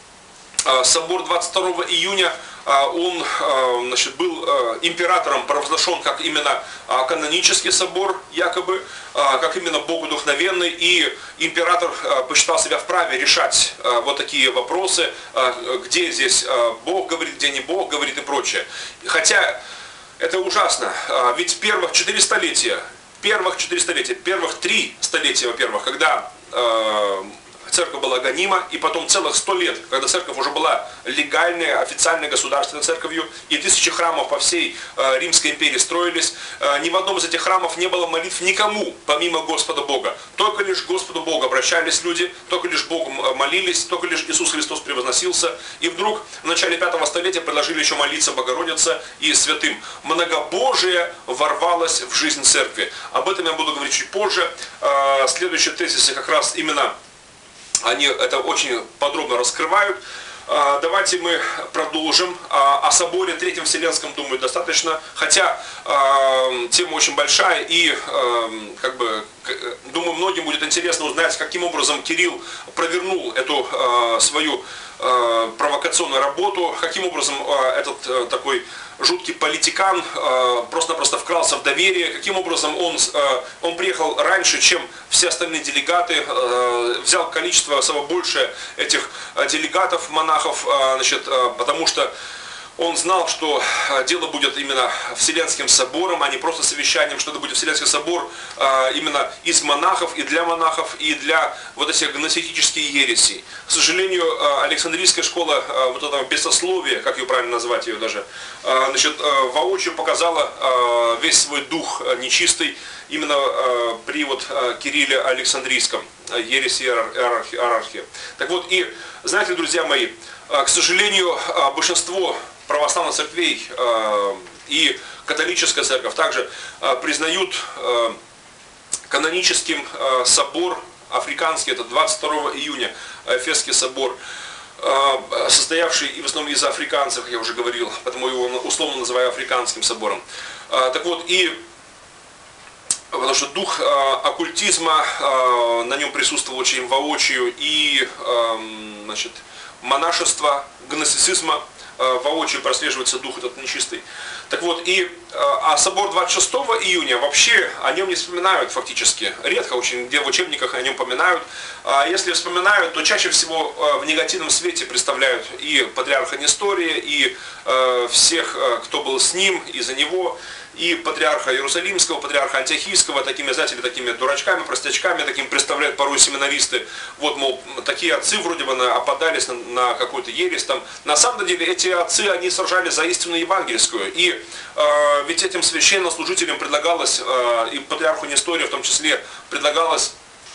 собор 22 июня, он, значит, был императором провозглашен как именно канонический собор, якобы, как именно богодухновенный, и император посчитал себя вправе решать вот такие вопросы, где здесь Бог говорит, где не Бог говорит и прочее. Хотя это ужасно, ведь первых 3 столетия, первых 3 столетия, во-первых, когда церковь была гонима, и потом целых 100 лет, когда церковь уже была легальной, официальной государственной церковью, и тысячи храмов по всей Римской империи строились, ни в одном из этих храмов не было молитв никому, помимо Господа Бога. Только лишь Господу Богу обращались люди, только лишь Богу молились, только лишь Иисус Христос превозносился. И вдруг в начале 5 столетия предложили еще молиться Богородице и святым. Многобожие ворвалось в жизнь церкви. Об этом я буду говорить чуть позже. Следующие тезисы как раз именно они это очень подробно раскрывают. Давайте мы продолжим. О соборе Третьем Вселенском, думаю, достаточно. Хотя тема очень большая и, как бы, думаю, многим будет интересно узнать, каким образом Кирилл провернул эту свою провокационную работу, каким образом этот такой жуткий политикан просто-напросто вкрался в доверие, каким образом он приехал раньше, чем все остальные делегаты, взял количество самое большее этих делегатов, монахов, значит, потому что он знал, что дело будет именно Вселенским собором, а не просто совещанием, что это будет Вселенский собор именно из монахов и для вот этих гностических ересей. К сожалению, Александрийская школа вот этого бесословия, как ее правильно назвать ее даже, значит, воочию показала весь свой дух нечистый именно при вот Кирилле Александрийском, ереси и иерархии. Так вот, и знаете, друзья мои, к сожалению, большинство православных церквей и католическая церковь также признают каноническим собор африканский, это 22 июня, Эфесский собор, состоявший и в основном из африканцев, как я уже говорил, поэтому его условно называю африканским собором. Так вот, и потому что дух оккультизма на нем присутствовал очень воочию, и, значит, монашества, гностицизма воочию прослеживается дух этот нечистый. Так вот, а собор 26 июня вообще о нем не вспоминают фактически. Редко очень, где в учебниках о нем поминают. А если вспоминают, то чаще всего в негативном свете представляют и патриарха Нестория, и всех, кто был с ним, и за него, и патриарха Иерусалимского, патриарха Антиохийского, такими, знаете ли, такими дурачками, простячками, таким представляют порой семинаристы. Вот, мол, такие отцы вроде бы опадались на какую-то ересь там. На самом деле эти отцы, они сражали за истину евангельскую. И ведь этим священнослужителям предлагалось, и патриарху Несторию в том числе, предлагалось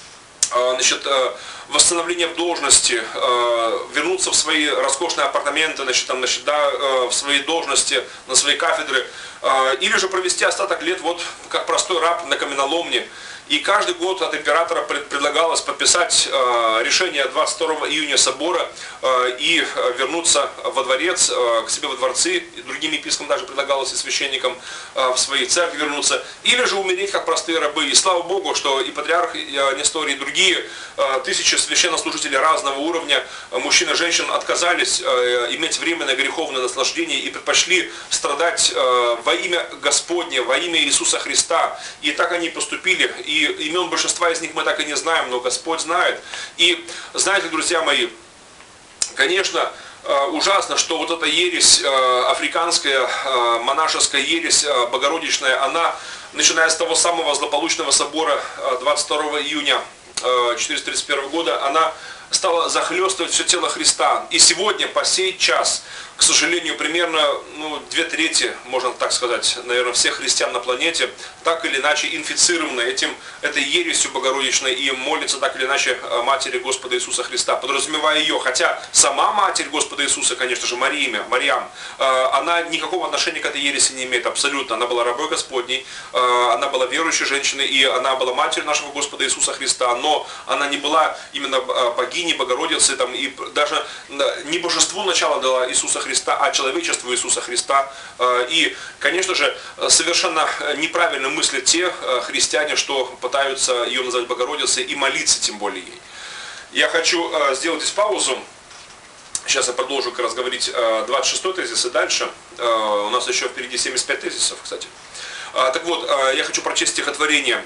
восстановление в должности, вернуться в свои роскошные апартаменты, в свои должности, на свои кафедры, или же провести остаток лет вот как простой раб на каменоломне. И каждый год от императора предлагалось подписать решение 22 июня собора и вернуться во дворец, к себе во дворцы. И другим епископам даже предлагалось и священникам в свои церкви вернуться. Или же умереть как простые рабы. И слава Богу, что и патриарх Несторий, и другие тысячи священнослужителей разного уровня, мужчин и женщин, отказались иметь временное греховное наслаждение и предпочли страдать во имя Господне, во имя Иисуса Христа. И так они поступили. И имен большинства из них мы так и не знаем, но Господь знает. И знаете, друзья мои, конечно, ужасно, что вот эта ересь, африканская, монашеская ересь богородичная, она, начиная с того самого злополучного собора 22 июня 431 года, она стала захлестывать все тело Христа. И сегодня, по сей час, к сожалению, примерно 2/3, можно так сказать, наверное, всех христиан на планете так или иначе инфицированы этой ересью богородичной и молятся так или иначе Матери Господа Иисуса Христа, подразумевая ее. Хотя сама Матерь Господа Иисуса, конечно же, Мариам, она никакого отношения к этой ереси не имеет абсолютно. Она была рабой Господней, она была верующей женщиной, и она была Матерью нашего Господа Иисуса Христа, но она не была именно богиней, Богородицей, и даже не божеству начало дала Иисуса Христа, а человечеству Иисуса Христа. И, конечно же, совершенно неправильно мыслят те христиане, что пытаются ее назвать Богородицей и молиться тем более ей. Я хочу сделать здесь паузу. Сейчас я продолжу как раз говорить 26-й тезис и дальше. У нас еще впереди 75 тезисов, кстати. Так вот, я хочу прочесть стихотворение.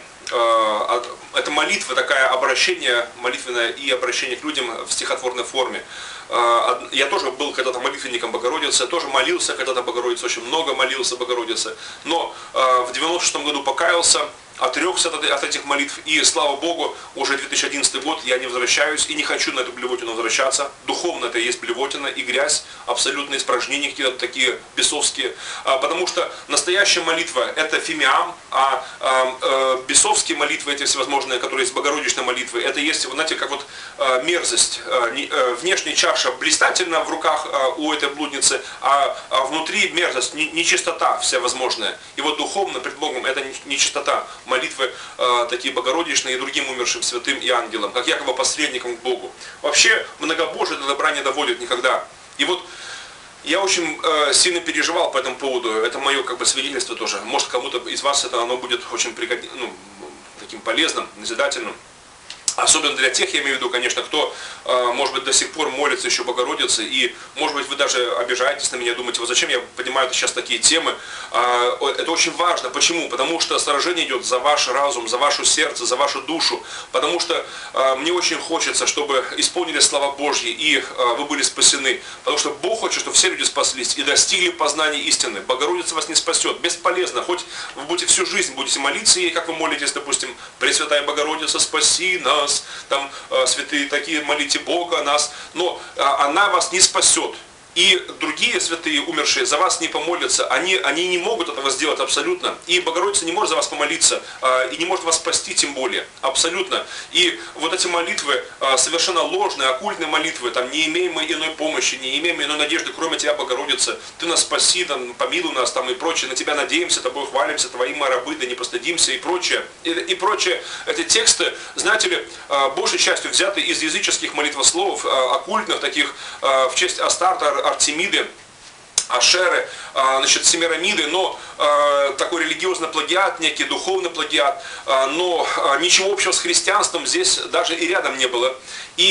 Это молитва, такая обращение, молитвенное и обращение к людям в стихотворной форме. Я тоже был когда-то молитвенником Богородицы, тоже молился когда-то Богородице, очень много молился Богородице. Но в 96-м году покаялся, отрекся от этих молитв, и, слава Богу, уже 2011 год я не возвращаюсь и не хочу на эту блевотину возвращаться. Духовно это и есть блевотина и грязь, абсолютные испражнения какие-то такие бесовские. Потому что настоящая молитва – это фимиам, а бесовские молитвы, эти всевозможные, которые есть богородичные молитвы, это есть, знаете, как вот мерзость. Внешняя чаша блистательна в руках у этой блудницы, а внутри мерзость, нечистота всевозможная. И вот духовно пред Богом это нечистота. Молитвы такие богородичные и другим умершим святым и ангелам, как якобы посредникам к Богу. Вообще многобожие до добра не доводит никогда. И вот я очень сильно переживал по этому поводу. Это мое как бы свидетельство тоже. Может, кому-то из вас оно будет очень таким полезным, назидательным. Особенно для тех, я имею в виду, конечно, кто, может быть, до сих пор молится еще Богородице, и, может быть, вы даже обижаетесь на меня, думаете, вот зачем я поднимаю сейчас такие темы. Это очень важно. Почему? Потому что сражение идет за ваш разум, за ваше сердце, за вашу душу. Потому что мне очень хочется, чтобы исполнили слова Божьи, и вы были спасены. Потому что Бог хочет, чтобы все люди спаслись и достигли познания истины. Богородица вас не спасет. Бесполезно. Хоть вы будете всю жизнь будете молиться ей, как вы молитесь, допустим, Пресвятая Богородица, спаси нас. Там святые такие, молите Бога о нас, но она вас не спасет. И другие святые, умершие, за вас не помолятся. Они не могут этого сделать абсолютно. И Богородица не может за вас помолиться. И не может вас спасти тем более. Абсолютно. И вот эти молитвы, совершенно ложные, оккультные молитвы, там, не имеем мы иной помощи, не имеем иной надежды, кроме Тебя, Богородица. Ты нас спаси, там, помилуй нас, там, и прочее. На Тебя надеемся, Тобой хвалимся, Твои мы рабы, да не постыдимся, и прочее. И прочее. Эти тексты, знаете ли, большей частью взяты из языческих молитвословов, оккультных, таких, в честь Астарта, Артемиды, Ашеры, Семирамиды, но такой религиозный плагиат, некий духовный плагиат, но ничего общего с христианством здесь даже и рядом не было. И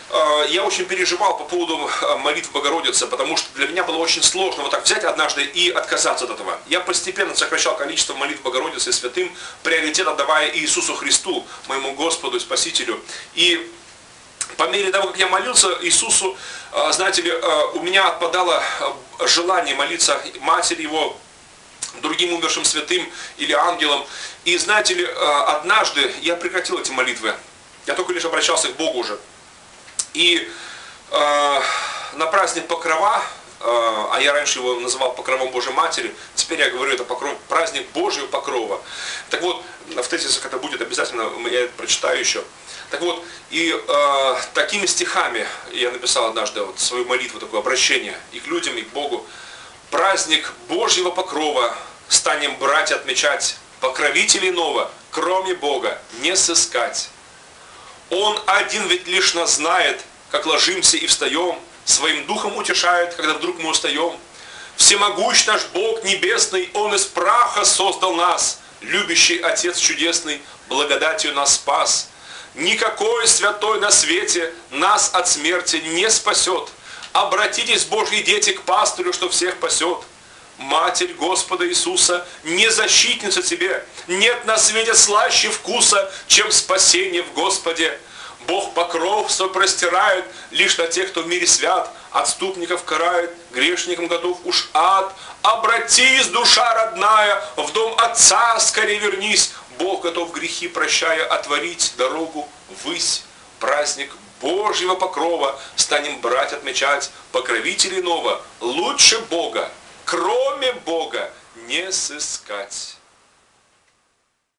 я очень переживал по поводу молитв Богородицы, потому что для меня было очень сложно вот так взять однажды и отказаться от этого. Я постепенно сокращал количество молитв Богородицы и святым, приоритет отдавая Иисусу Христу, моему Господу и Спасителю. И по мере того, как я молился Иисусу, знаете ли, у меня отпадало желание молиться Матери Его, другим умершим святым или ангелам. И знаете ли, однажды я прекратил эти молитвы. Я только лишь обращался к Богу уже. И на праздник Покрова, а я раньше его называл Покровом Божьей Матери, теперь я говорю, это праздник Божьего Покрова. Так вот, в тезисах это будет обязательно, я это прочитаю еще. Так вот, и такими стихами я написал однажды вот свою молитву, такое обращение и к людям, и к Богу. Праздник Божьего Покрова станем брать, отмечать, покровителей иного, кроме Бога, не сыскать. Он один ведь лишь нас знает, как ложимся и встаем, своим духом утешает, когда вдруг мы устаем. Всемогущ наш Бог небесный, Он из праха создал нас, любящий Отец чудесный, благодатью нас спас. Никакой святой на свете нас от смерти не спасет. Обратитесь, Божьи дети, к пастырю, что всех пасет. Матерь Господа Иисуса, не защитница тебе, нет на свете слаще вкуса, чем спасение в Господе. Бог покров свой простирает лишь на тех, кто в мире свят, отступников карает, грешникам готов уж ад. Обратись, душа родная, в дом Отца скорее вернись, Бог готов грехи, прощая, отворить дорогу ввысь. Праздник Божьего Покрова станем брать, отмечать, покровителей иного, лучше Бога, кроме Бога, не сыскать.